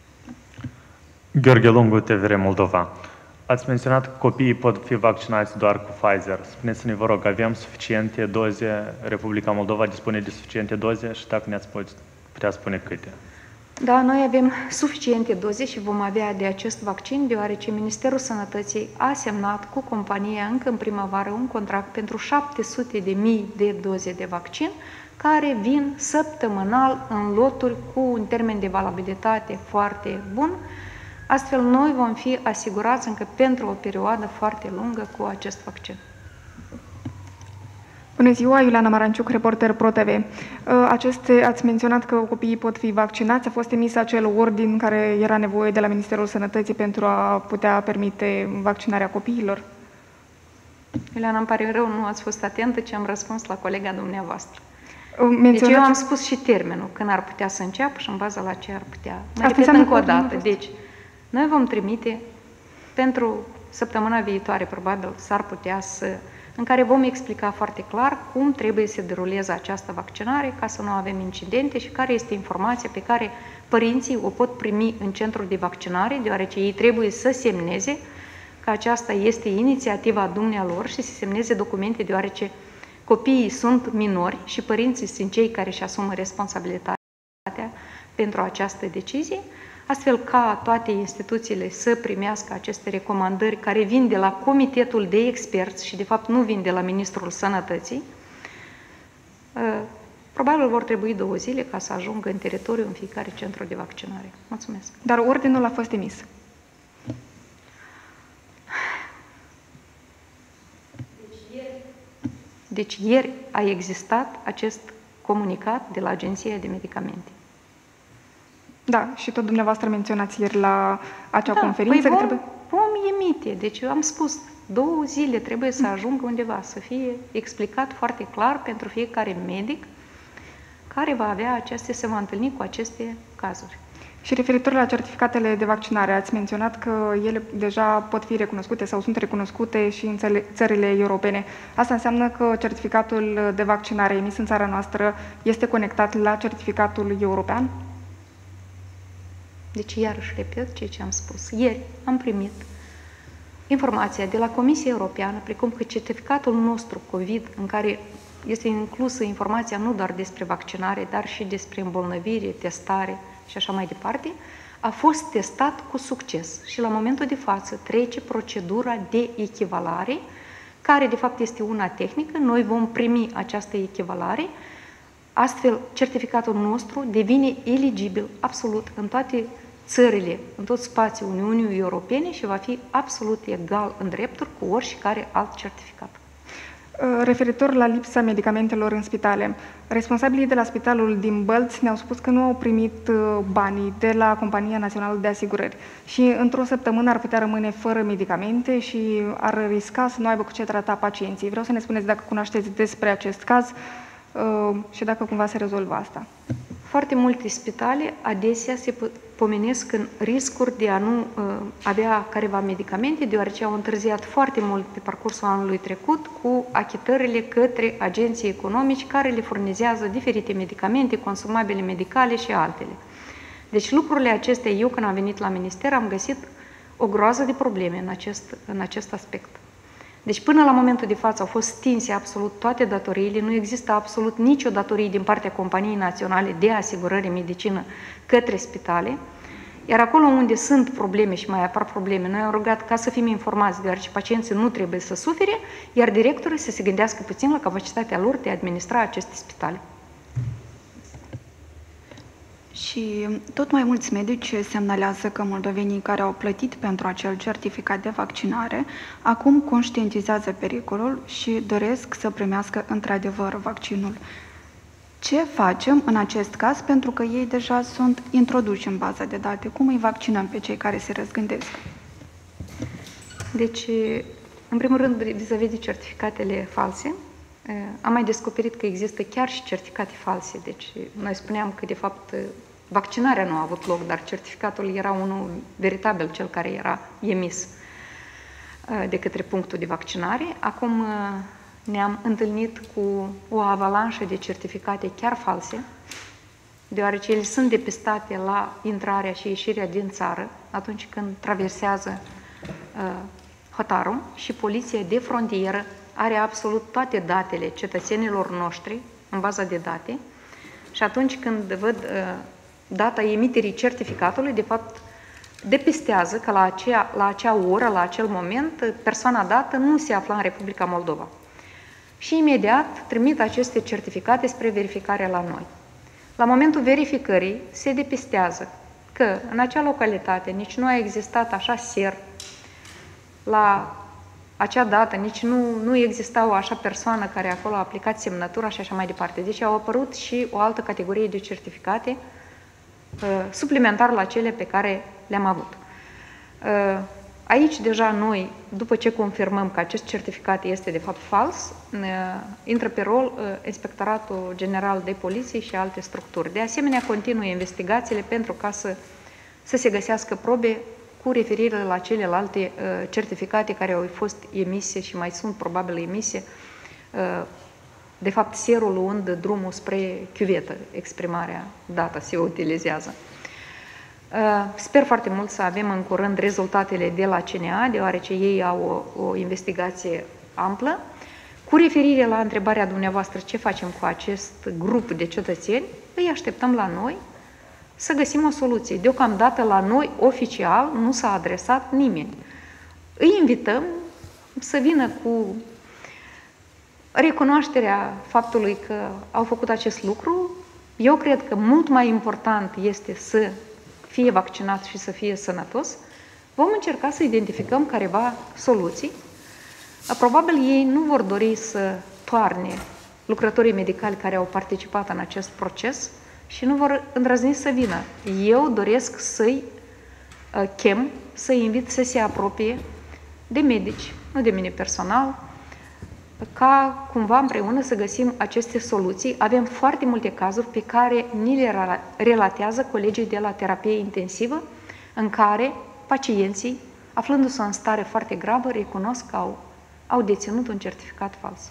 Gheorghe Lungu, TVR Moldova. Ați menționat că copiii pot fi vaccinați doar cu Pfizer. Spuneți-ne, vă rog, avem suficiente doze? Republica Moldova dispune de suficiente doze și dacă ne-ați putea spune câte? Da, noi avem suficiente doze și vom avea de acest vaccin, deoarece Ministerul Sănătății a semnat cu compania încă în primăvară un contract pentru 700.000 de doze de vaccin, care vin săptămânal în loturi cu un termen de valabilitate foarte bun. Astfel, noi vom fi asigurați încă pentru o perioadă foarte lungă cu acest vaccin. Bună ziua, Iuliana Maranciuc, reporter ProTV. Ați menționat că copiii pot fi vaccinați. A fost emis acel ordin care era nevoie de la Ministerul Sănătății pentru a putea permite vaccinarea copiilor? Iuliana, îmi pare rău, nu ați fost atentă ce am răspuns la colega dumneavoastră. Deci eu am spus și termenul, când ar putea să înceapă și în baza la ce ar putea. Mă repet încă o dată. Deci, noi vom trimite pentru săptămâna viitoare, probabil, s-ar putea în care vom explica foarte clar cum trebuie să deruleze această vaccinare ca să nu avem incidente și care este informația pe care părinții o pot primi în centrul de vaccinare, deoarece ei trebuie să semneze că aceasta este inițiativa dumnealor și să semneze documente, deoarece copiii sunt minori și părinții sunt cei care își asumă responsabilitatea pentru această decizie, astfel ca toate instituțiile să primească aceste recomandări care vin de la Comitetul de Experți și de fapt nu vin de la Ministrul Sănătății. Probabil vor trebui 2 zile ca să ajungă în teritoriu în fiecare centru de vaccinare. Mulțumesc. Dar ordinul a fost emis. Deci ieri a existat acest comunicat de la Agenția de Medicamente. Da, și tot dumneavoastră menționați ieri la acea conferință. Păi vom emite. Deci eu am spus, 2 zile trebuie să ajungă undeva, să fie explicat foarte clar pentru fiecare medic care va avea se va întâlni cu aceste cazuri. Și referitor la certificatele de vaccinare, ați menționat că ele deja pot fi recunoscute sau sunt recunoscute și în țările europene. Asta înseamnă că certificatul de vaccinare emis în țara noastră este conectat la certificatul european? Deci, iarăși repet ceea ce am spus. Ieri am primit informația de la Comisia Europeană, precum că certificatul nostru COVID, în care este inclusă informația nu doar despre vaccinare, dar și despre îmbolnăvire, testare și așa mai departe, a fost testat cu succes și la momentul de față trece procedura de echivalare, care de fapt este una tehnică. Noi vom primi această echivalare, astfel certificatul nostru devine eligibil absolut în toate țările, în tot spațiul Uniunii Europene și va fi absolut egal în drepturi cu oricare alt certificat. Referitor la lipsa medicamentelor în spitale, responsabilii de la spitalul din Bălți ne-au spus că nu au primit banii de la Compania Națională de Asigurări și într-o săptămână ar putea rămâne fără medicamente și ar risca să nu aibă cu ce trata pacienții. Vreau să ne spuneți dacă cunoașteți despre acest caz și dacă cumva se rezolvă asta. Foarte multe spitale adesea se pomenesc în riscuri de a nu avea careva medicamente, deoarece au întârziat foarte mult pe parcursul anului trecut cu achitările către agenții economici care le furnizează diferite medicamente, consumabile medicale și altele. Deci lucrurile acestea, eu când am venit la minister, am găsit o groază de probleme în acest aspect. Deci până la momentul de față au fost stinse absolut toate datoriile, nu există absolut nicio datorie din partea Companiei Naționale de Asigurări Medicină către spitale, iar acolo unde sunt probleme și mai apar probleme, noi am rugat ca să fim informați, deoarece pacienții nu trebuie să sufere, iar directorii să se gândească puțin la capacitatea lor de a administra aceste spitale. Și tot mai mulți medici semnalează că moldovenii care au plătit pentru acel certificat de vaccinare acum conștientizează pericolul și doresc să primească într-adevăr vaccinul. Ce facem în acest caz? Pentru că ei deja sunt introduși în baza de date. Cum îi vaccinăm pe cei care se răzgândesc? Deci, în primul rând, vis-a-vis de certificatele false, am mai descoperit că există chiar și certificate false. Deci, noi spuneam că, de fapt, vaccinarea nu a avut loc, dar certificatul era unul veritabil, cel care era emis de către punctul de vaccinare. Acum ne-am întâlnit cu o avalanșă de certificate chiar false, deoarece ele sunt depistate la intrarea și ieșirea din țară, atunci când traversează hotarul și poliția de frontieră are absolut toate datele cetățenilor noștri în baza de date și atunci când văd data emiterii certificatului, de fapt, depistează că la acea oră, la acel moment, persoana dată nu se afla în Republica Moldova. Și imediat trimit aceste certificate spre verificare la noi. La momentul verificării se depistează că în acea localitate nici nu a existat așa ser, la acea dată nici nu exista o așa persoană care acolo a aplicat semnătura și așa mai departe. Deci au apărut și o altă categorie de certificate suplimentar la cele pe care le-am avut. Aici deja noi, după ce confirmăm că acest certificat este de fapt fals, intră pe rol Inspectoratul General de Poliție și alte structuri. De asemenea, continuă investigațiile pentru ca să se găsească probe cu referire la celelalte certificate care au fost emise și mai sunt probabil emise, de fapt serul luând drumul spre chiuvetă, exprimarea dată se utilizează. Sper foarte mult să avem în curând rezultatele de la CNA, deoarece ei au o investigație amplă. Cu referire la întrebarea dumneavoastră ce facem cu acest grup de cetățeni, îi așteptăm la noi să găsim o soluție. Deocamdată la noi, oficial, nu s-a adresat nimeni. Îi invităm să vină cu recunoașterea faptului că au făcut acest lucru. Eu cred că mult mai important este să fie vaccinat și să fie sănătos. Vom încerca să identificăm careva soluții. Probabil ei nu vor dori să toarne lucrătorii medicali care au participat în acest proces și nu vor îndrăzni să vină. Eu doresc să-i chem, să-i invit să se apropie de medici, nu de mine personal, ca cumva împreună să găsim aceste soluții. Avem foarte multe cazuri pe care ni le relatează colegii de la terapie intensivă, în care pacienții, aflându-se în stare foarte gravă, recunosc că au deținut un certificat fals.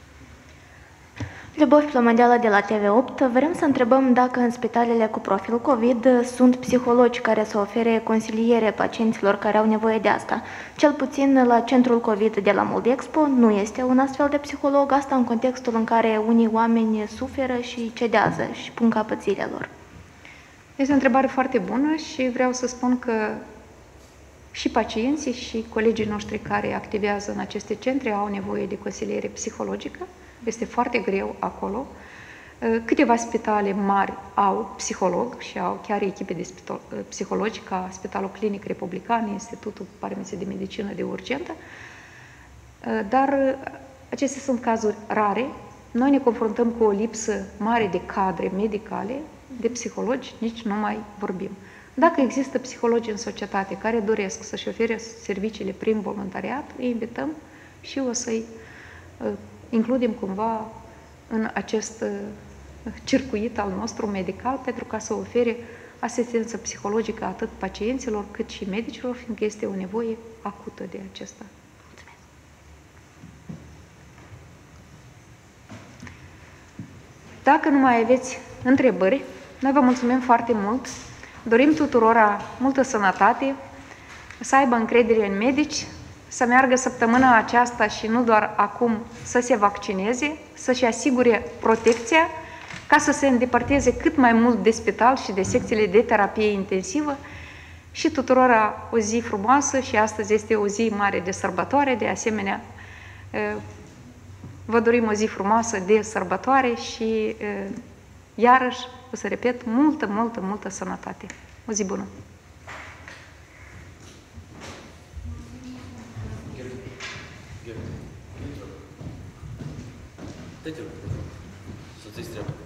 Любовь Plămădeală de la TV8, vrem să întrebăm dacă în spitalele cu profil COVID sunt psihologi care să ofere consiliere pacienților care au nevoie de asta. Cel puțin la centrul COVID de la Moldexpo nu este un astfel de psiholog, asta în contextul în care unii oameni suferă și cedează și pun capăt zilelor. Este o întrebare foarte bună și vreau să spun că și pacienții și colegii noștri care activează în aceste centre au nevoie de consiliere psihologică. Este foarte greu acolo. Câteva spitale mari au psiholog și au chiar echipe de psihologi, ca Spitalul Clinic Republican, Institutul Parmese de Medicină de Urgentă, dar acestea sunt cazuri rare. Noi ne confruntăm cu o lipsă mare de cadre medicale, de psihologi, nici nu mai vorbim. Dacă există psihologi în societate care doresc să-și ofere serviciile prin voluntariat, îi invităm și o să-i includem cumva în acest circuit al nostru medical pentru ca să ofere asistență psihologică atât pacienților cât și medicilor, fiindcă este o nevoie acută de acesta. Dacă nu mai aveți întrebări, noi vă mulțumim foarte mult, dorim tuturora multă sănătate, să aibă încredere în medici, să meargă săptămâna aceasta și nu doar acum să se vaccineze, să-și asigure protecția, ca să se îndepărteze cât mai mult de spital și de secțiile de terapie intensivă și tuturora o zi frumoasă și astăzi este o zi mare de sărbătoare, de asemenea vă dorim o zi frumoasă de sărbătoare și iarăși, o să repet, multă sănătate. O zi bună! Dайте-l, să-ți treabă.